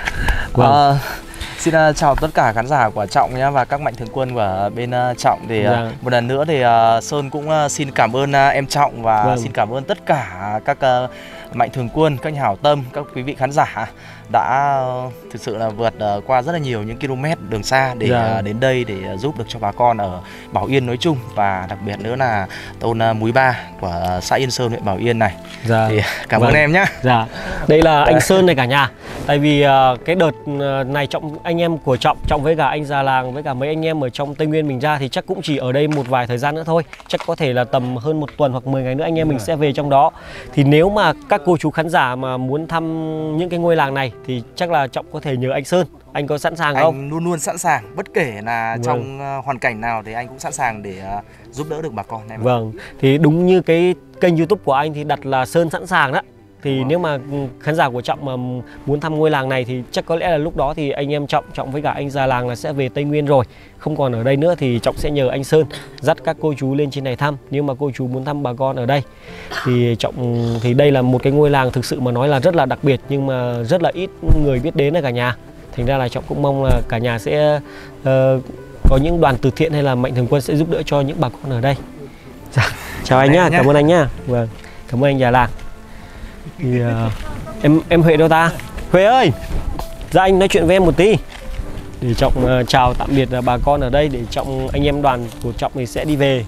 Vâng. À, xin uh, chào tất cả khán giả của Trọng nhé và các mạnh thường quân của bên uh, Trọng. Thì uh, dạ. một lần nữa thì uh, Sơn cũng uh, xin cảm ơn uh, em Trọng và vâng. xin cảm ơn tất cả các uh, mạnh thường quân, các nhà hảo tâm, các quý vị khán giả đã uh, thực sự là vượt uh, qua rất là nhiều những km đường xa để dạ. uh, đến đây để uh, giúp được cho bà con ở Bảo Yên nói chung và đặc biệt nữa là thôn uh, Múi Ba của uh, xã Yên Sơn huyện Bảo Yên này. Dạ. Thì cảm vâng. ơn em nhé. Dạ. Đây là anh Sơn này cả nhà. Tại vì uh, cái đợt này Trọng anh em của Trọng, Trọng với cả anh già làng với cả mấy anh em ở trong Tây Nguyên mình ra thì chắc cũng chỉ ở đây một vài thời gian nữa thôi. Chắc có thể là tầm hơn một tuần hoặc mười ngày nữa anh em mình sẽ về trong đó. Thì nếu mà các cô chú khán giả mà muốn thăm những cái ngôi làng này thì chắc là Trọng có thể nhờ anh Sơn. Anh có sẵn sàng không? Anh luôn luôn sẵn sàng, bất kể là vâng. trong uh, hoàn cảnh nào thì anh cũng sẵn sàng để uh, giúp đỡ được bà con em. Vâng, thì đúng như cái kênh YouTube của anh thì đặt là Sơn Sẵn Sàng đó. Thì vâng. nếu mà khán giả của Trọng mà muốn thăm ngôi làng này thì chắc có lẽ là lúc đó thì anh em Trọng, Trọng với cả anh già làng là sẽ về Tây Nguyên rồi. Không còn ở đây nữa thì Trọng sẽ nhờ anh Sơn dắt các cô chú lên trên này thăm. Nếu mà cô chú muốn thăm bà con ở đây thì Trọng thì đây là một cái ngôi làng thực sự mà nói là rất là đặc biệt nhưng mà rất là ít người biết đến là cả nhà. Thành ra là Trọng cũng mong là cả nhà sẽ uh, có những đoàn từ thiện hay là mạnh thường quân sẽ giúp đỡ cho những bà con ở đây. Dạ. Chào anh nhá, cảm ơn anh nhá. Vâng, cảm ơn anh già làng. Thì uh, em em Huệ đâu ta? Huệ ơi, ra anh nói chuyện với em một tí. Để Trọng uh, chào tạm biệt bà con ở đây để Trọng anh em đoàn của Trọng thì sẽ đi về.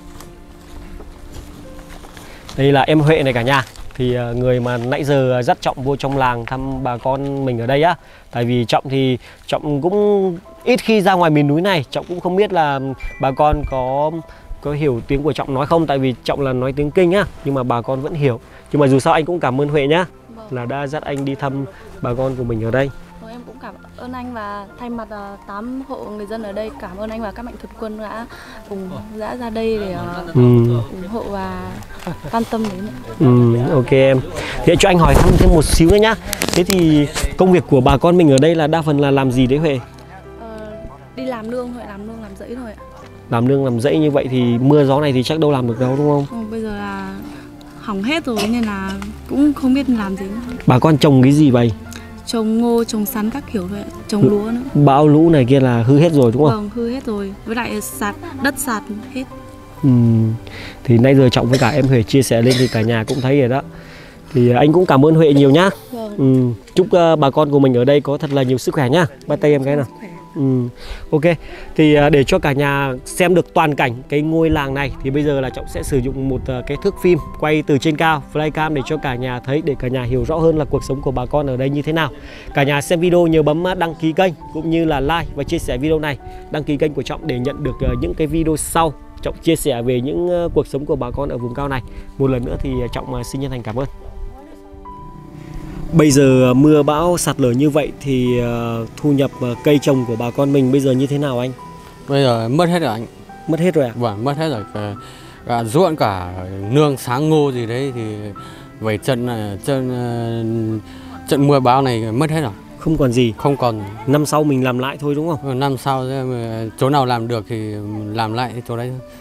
Đây là em Huệ này cả nhà. Thì uh, người mà nãy giờ dắt Trọng vô trong làng thăm bà con mình ở đây á. Tại vì Trọng thì Trọng cũng ít khi ra ngoài miền núi này, Trọng cũng không biết là bà con có có hiểu tiếng của Trọng nói không, tại vì Trọng là nói tiếng Kinh á, nhưng mà bà con vẫn hiểu. Nhưng mà dù sao anh cũng cảm ơn Huệ nhá, là đã dắt anh đi thăm bà con của mình ở đây. Em cũng cảm ơn anh và thay mặt uh, tám hộ người dân ở đây cảm ơn anh và các mạnh thường quân đã cùng đã ra đây để uh, ừ. ủng hộ và quan tâm đến. Ừ, ok em. Thì cho anh hỏi thăm thêm một xíu nữa nhá. Thế thì công việc của bà con mình ở đây là đa phần là làm gì đấy Huệ? Uh, đi làm nương thôi, làm nương làm rẫy thôi ạ. Làm nương làm rẫy như vậy thì mưa gió này thì chắc đâu làm được đâu đúng không? Ừ, bây giờ là hỏng hết rồi nên là cũng không biết làm gì nữa. Bà con trồng cái gì vậy? Trồng ngô, trồng sắn các kiểu thôi, trồng lúa nữa. Bão lũ này kia là hư hết rồi đúng không? Vâng, hư hết rồi. Với lại sạt, đất sạt hết. Ừ. Thì nãy giờ Trọng với cả em Huệ chia sẻ lên thì cả nhà cũng thấy rồi đó. Thì anh cũng cảm ơn Huệ nhiều nhá. Vâng. Ừ. Chúc uh, bà con của mình ở đây có thật là nhiều sức khỏe nhá. Bắt tay em cái nào. Ừ. Ok. Thì uh, để cho cả nhà xem được toàn cảnh cái ngôi làng này thì bây giờ là Trọng sẽ sử dụng một uh, cái thước phim quay từ trên cao, flycam, để cho cả nhà thấy, để cả nhà hiểu rõ hơn là cuộc sống của bà con ở đây như thế nào. Cả nhà xem video nhớ bấm đăng ký kênh cũng như là like và chia sẻ video này, đăng ký kênh của Trọng để nhận được uh, những cái video sau Trọng chia sẻ về những uh, cuộc sống của bà con ở vùng cao này. Một lần nữa thì Trọng uh, xin chân thành cảm ơn. Bây giờ mưa bão sạt lở như vậy thì uh, thu nhập uh, cây trồng của bà con mình bây giờ như thế nào anh? Bây giờ mất hết rồi anh. Mất hết rồi à? Vâng, mất hết rồi. Cả, cả ruộng, cả nương sáng ngô gì đấy thì vậy trận trận trận mưa bão này mất hết rồi. Không còn gì. Không còn. Năm sau mình làm lại thôi đúng không? Năm sau chỗ nào làm được thì làm lại chỗ đấy thôi.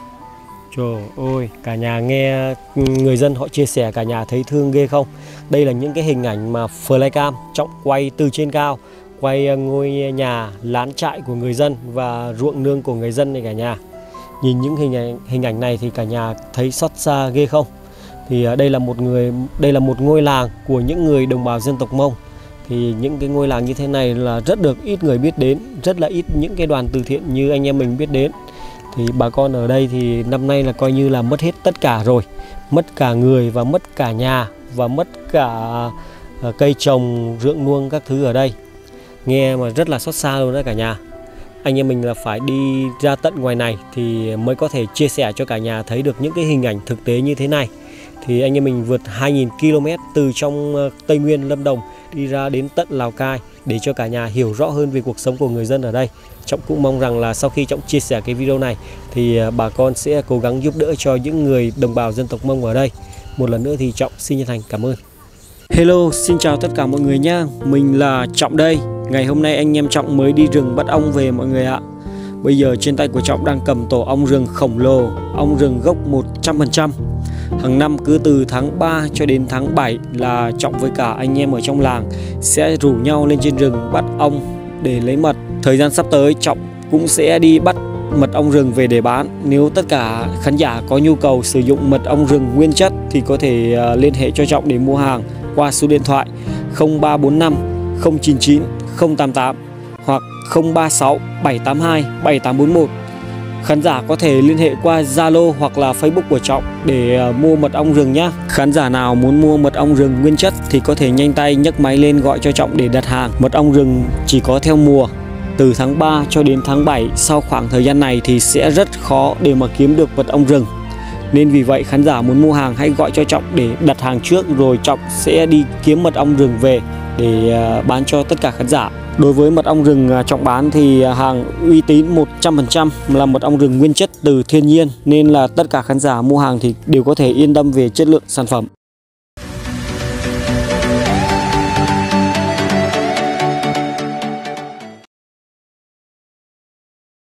Trời ơi, cả nhà nghe người dân họ chia sẻ, cả nhà thấy thương ghê không? Đây là những cái hình ảnh mà flycam Trọng quay từ trên cao, quay ngôi nhà, lán trại của người dân và ruộng nương của người dân này cả nhà. Nhìn những hình ảnh, hình ảnh này thì cả nhà thấy xót xa ghê không? Thì đây là một người, đây là một ngôi làng của những người đồng bào dân tộc Mông. Thì những cái ngôi làng như thế này là rất được ít người biết đến, rất là ít những cái đoàn từ thiện như anh em mình biết đến. Thì bà con ở đây thì năm nay là coi như là mất hết tất cả rồi. Mất cả người và mất cả nhà và mất cả cây trồng, ruộng nuông các thứ ở đây. Nghe mà rất là xót xa luôn đó cả nhà. Anh em mình là phải đi ra tận ngoài này thì mới có thể chia sẻ cho cả nhà thấy được những cái hình ảnh thực tế như thế này. Thì anh em mình vượt hai nghìn ki lô mét từ trong Tây Nguyên, Lâm Đồng đi ra đến tận Lào Cai để cho cả nhà hiểu rõ hơn về cuộc sống của người dân ở đây. Trọng cũng mong rằng là sau khi Trọng chia sẻ cái video này thì bà con sẽ cố gắng giúp đỡ cho những người đồng bào dân tộc Mông ở đây. Một lần nữa thì Trọng xin chân thành cảm ơn. Hello, xin chào tất cả mọi người nha. Mình là Trọng đây. Ngày hôm nay anh em Trọng mới đi rừng bắt ong về mọi người ạ. Bây giờ trên tay của Trọng đang cầm tổ ong rừng khổng lồ, ong rừng gốc một trăm phần trăm. Hàng năm cứ từ tháng ba cho đến tháng bảy là Trọng với cả anh em ở trong làng sẽ rủ nhau lên trên rừng bắt ong để lấy mật. Thời gian sắp tới Trọng cũng sẽ đi bắt mật ong rừng về để bán. Nếu tất cả khán giả có nhu cầu sử dụng mật ong rừng nguyên chất thì có thể uh, liên hệ cho Trọng để mua hàng qua số điện thoại không ba bốn năm không chín chín không tám tám hoặc không ba sáu bảy tám hai bảy tám bốn một. Khán giả có thể liên hệ qua Zalo hoặc là Facebook của Trọng để uh, mua mật ong rừng nhé. Khán giả nào muốn mua mật ong rừng nguyên chất thì có thể nhanh tay nhấc máy lên gọi cho Trọng để đặt hàng. Mật ong rừng chỉ có theo mùa, từ tháng ba cho đến tháng bảy. Sau khoảng thời gian này thì sẽ rất khó để mà kiếm được mật ong rừng. Nên vì vậy khán giả muốn mua hàng hãy gọi cho Trọng để đặt hàng trước, rồi Trọng sẽ đi kiếm mật ong rừng về để uh, bán cho tất cả khán giả. Đối với mật ong rừng Trọng bán thì hàng uy tín một trăm phần trăm, là mật ong rừng nguyên chất từ thiên nhiên, nên là tất cả khán giả mua hàng thì đều có thể yên tâm về chất lượng sản phẩm.